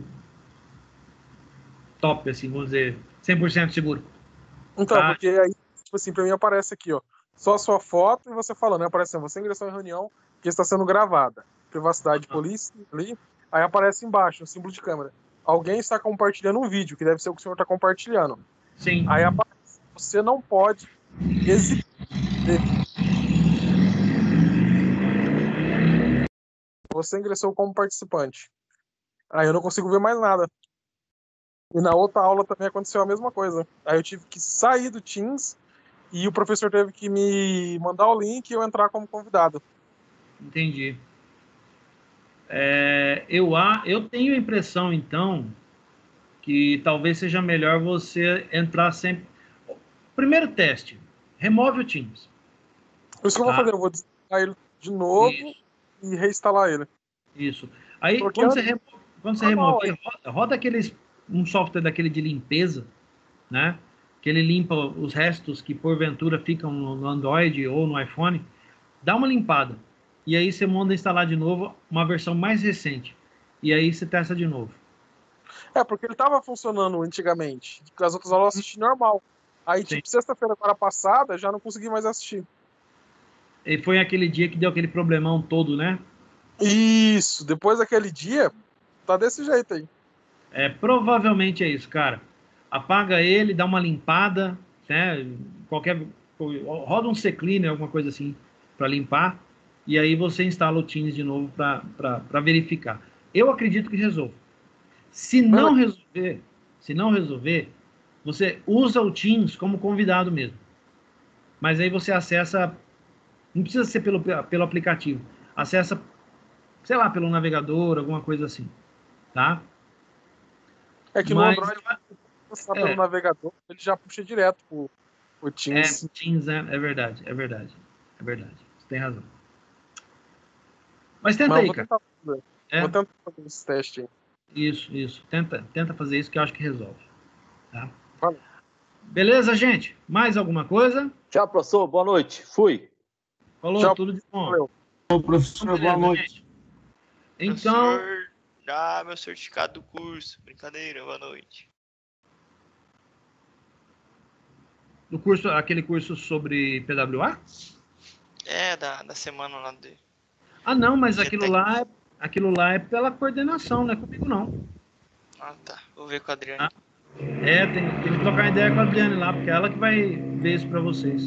top, assim, vamos dizer, 100% seguro. Então, porque aí, tipo assim, pra mim aparece aqui, ó, só a sua foto e você falando, né? Aparece assim, você ingressou em reunião que está sendo gravada. Privacidade de polícia, ali. Aí aparece embaixo, um símbolo de câmera. Alguém está compartilhando um vídeo, que deve ser o que o senhor está compartilhando. Sim. Aí aparece, você não pode exibir. Você ingressou como participante. Aí eu não consigo ver mais nada. E na outra aula também aconteceu a mesma coisa. Aí eu tive que sair do Teams e o professor teve que me mandar o link e eu entrar como convidado. Entendi. Eu tenho a impressão, então, que talvez seja melhor você entrar sempre... Primeiro teste, remove o Teams. Por isso que eu vou fazer, eu vou desinstalar ele de novo e reinstalar ele. Isso. Aí, quando você remover, roda aqueles um software daquele de limpeza, né? Que ele limpa os restos que porventura ficam no Android ou no iPhone, dá uma limpada. E aí você manda instalar de novo uma versão mais recente. E aí você testa de novo. Porque ele estava funcionando antigamente. As outras aulas eu assisti normal. Aí, tipo, sexta-feira agora passada, já não consegui mais assistir. E foi aquele dia que deu aquele problemão todo, né? Isso. Depois daquele dia, tá desse jeito aí. Provavelmente é isso, cara. Apaga ele, dá uma limpada, né? Roda um CCleaner, alguma coisa assim, para limpar. E aí você instala o Teams de novo para verificar. Eu acredito que resolve. Se não resolver, você usa o Teams como convidado mesmo. Mas aí você acessa, não precisa ser pelo aplicativo, acessa, sei lá, pelo navegador, alguma coisa assim, tá? No Android, pelo navegador, ele já puxa direto pro Teams. Teams, é verdade. Você tem razão. Mas tenta aí, cara. Vou tentar fazer esse teste aí. Isso. Tenta fazer isso que eu acho que resolve. Tá? Beleza, gente? Mais alguma coisa? Tchau, professor. Boa noite. Fui. Falou, tchau, tudo de bom. Valeu. Professor, Beleza, boa noite. Gente. Então... Professor, já meu certificado do curso. Brincadeira, boa noite. Do curso, aquele curso sobre PWA? Da semana lá de... Não, mas aquilo lá é pela coordenação, não é comigo não. Tá. Vou ver com a Adriane. Tem que trocar ideia com a Adriane lá, porque é ela que vai ver isso para vocês.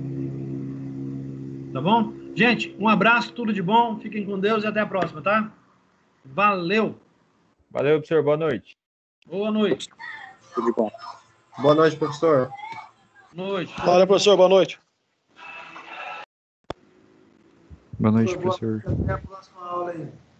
Tá bom? Gente, um abraço, tudo de bom, fiquem com Deus e até a próxima, tá? Valeu! Valeu, professor, boa noite. Boa noite. Tudo de bom. Boa noite, professor. Boa noite. Valeu, professor, boa noite. Boa noite, professor. Até a próxima aula aí.